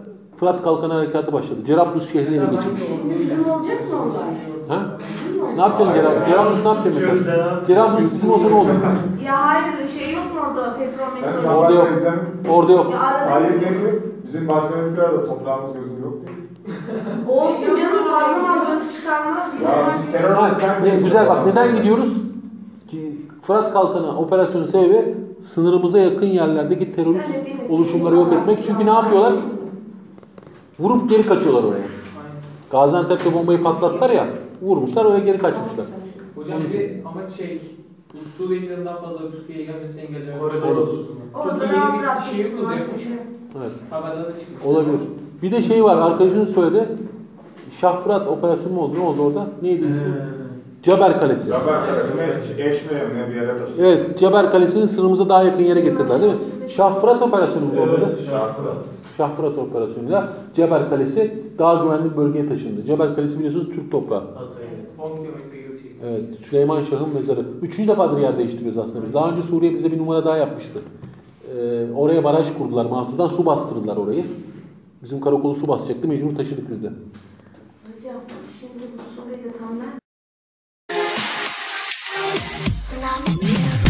Fırat Kalkanı Harekatı başladı. Cerablus şehri ele geçirdi. Şimdi bizim olacak mı onlar? Ha? Bizim mi Ne olacak? yapacaksın Cerablus? Cerablus ne yapacaksın mesela? Cerablus bizim olsa ne olur? Ya hayır şey yok mu orada petrol Sen metro? Orada yok. Orada yok. Ya arada Hayır geliyor. Bizim başka ülkelerde toprağımız gözüm yok. olsun canım fazla mal göz çıkarmaz. Ya biz terör Ha, güzel bak neden gidiyoruz? Fırat Kalkanı operasyonu sebebi sınırımıza yakın yerlerdeki terörist oluşumları yok etmek. Çünkü ne yapıyorlar? Vurup geri kaçıyorlar oraya. Gaziantep'te bombayı patlattılar ya, vurmuşlar oraya geri kaçmışlar. Hocam bir de amaç bu Suriyelilerin fazla Türkiye'ye gelmesi engellemek. Koridor oluşturma. Orada Türkiye'ye rahat bir rahat şey geçsin yapılacakmış. Evet. Haberlerde çıkmış. Olabilir. Bir de şey var, arkadaşınız söyledi. Şah Fırat operasyonu mu oldu? Ne oldu orada? Neydi ismi? Caber Kalesi. Ya ben eşmeğim ne bir yere taşıdım. Evet, Caber Kalesi'ni sınırımıza daha yakın yere getirdiler değil mi? Şah Fırat operasyonu mu oldu? Evet, şartlar. Şah Fırat operasyonuyla Ceber Kalesi daha güvenli bir bölgeye taşındı. Ceber Kalesi biliyorsunuz Türk toprağı. 10 kilometre geri çekilmiş. Evet, Süleyman Şah'ın mezarı. Üçüncü defadır yer değiştiriyoruz aslında biz. Daha önce Suriye bize bir numara daha yapmıştı. Oraya baraj kurdular Mansur'dan, su bastırdılar orayı. Bizim karakolu su basacaktı, mecbur taşıdık biz de. Hocam şimdi bu Suriye'de tam ben Love is you.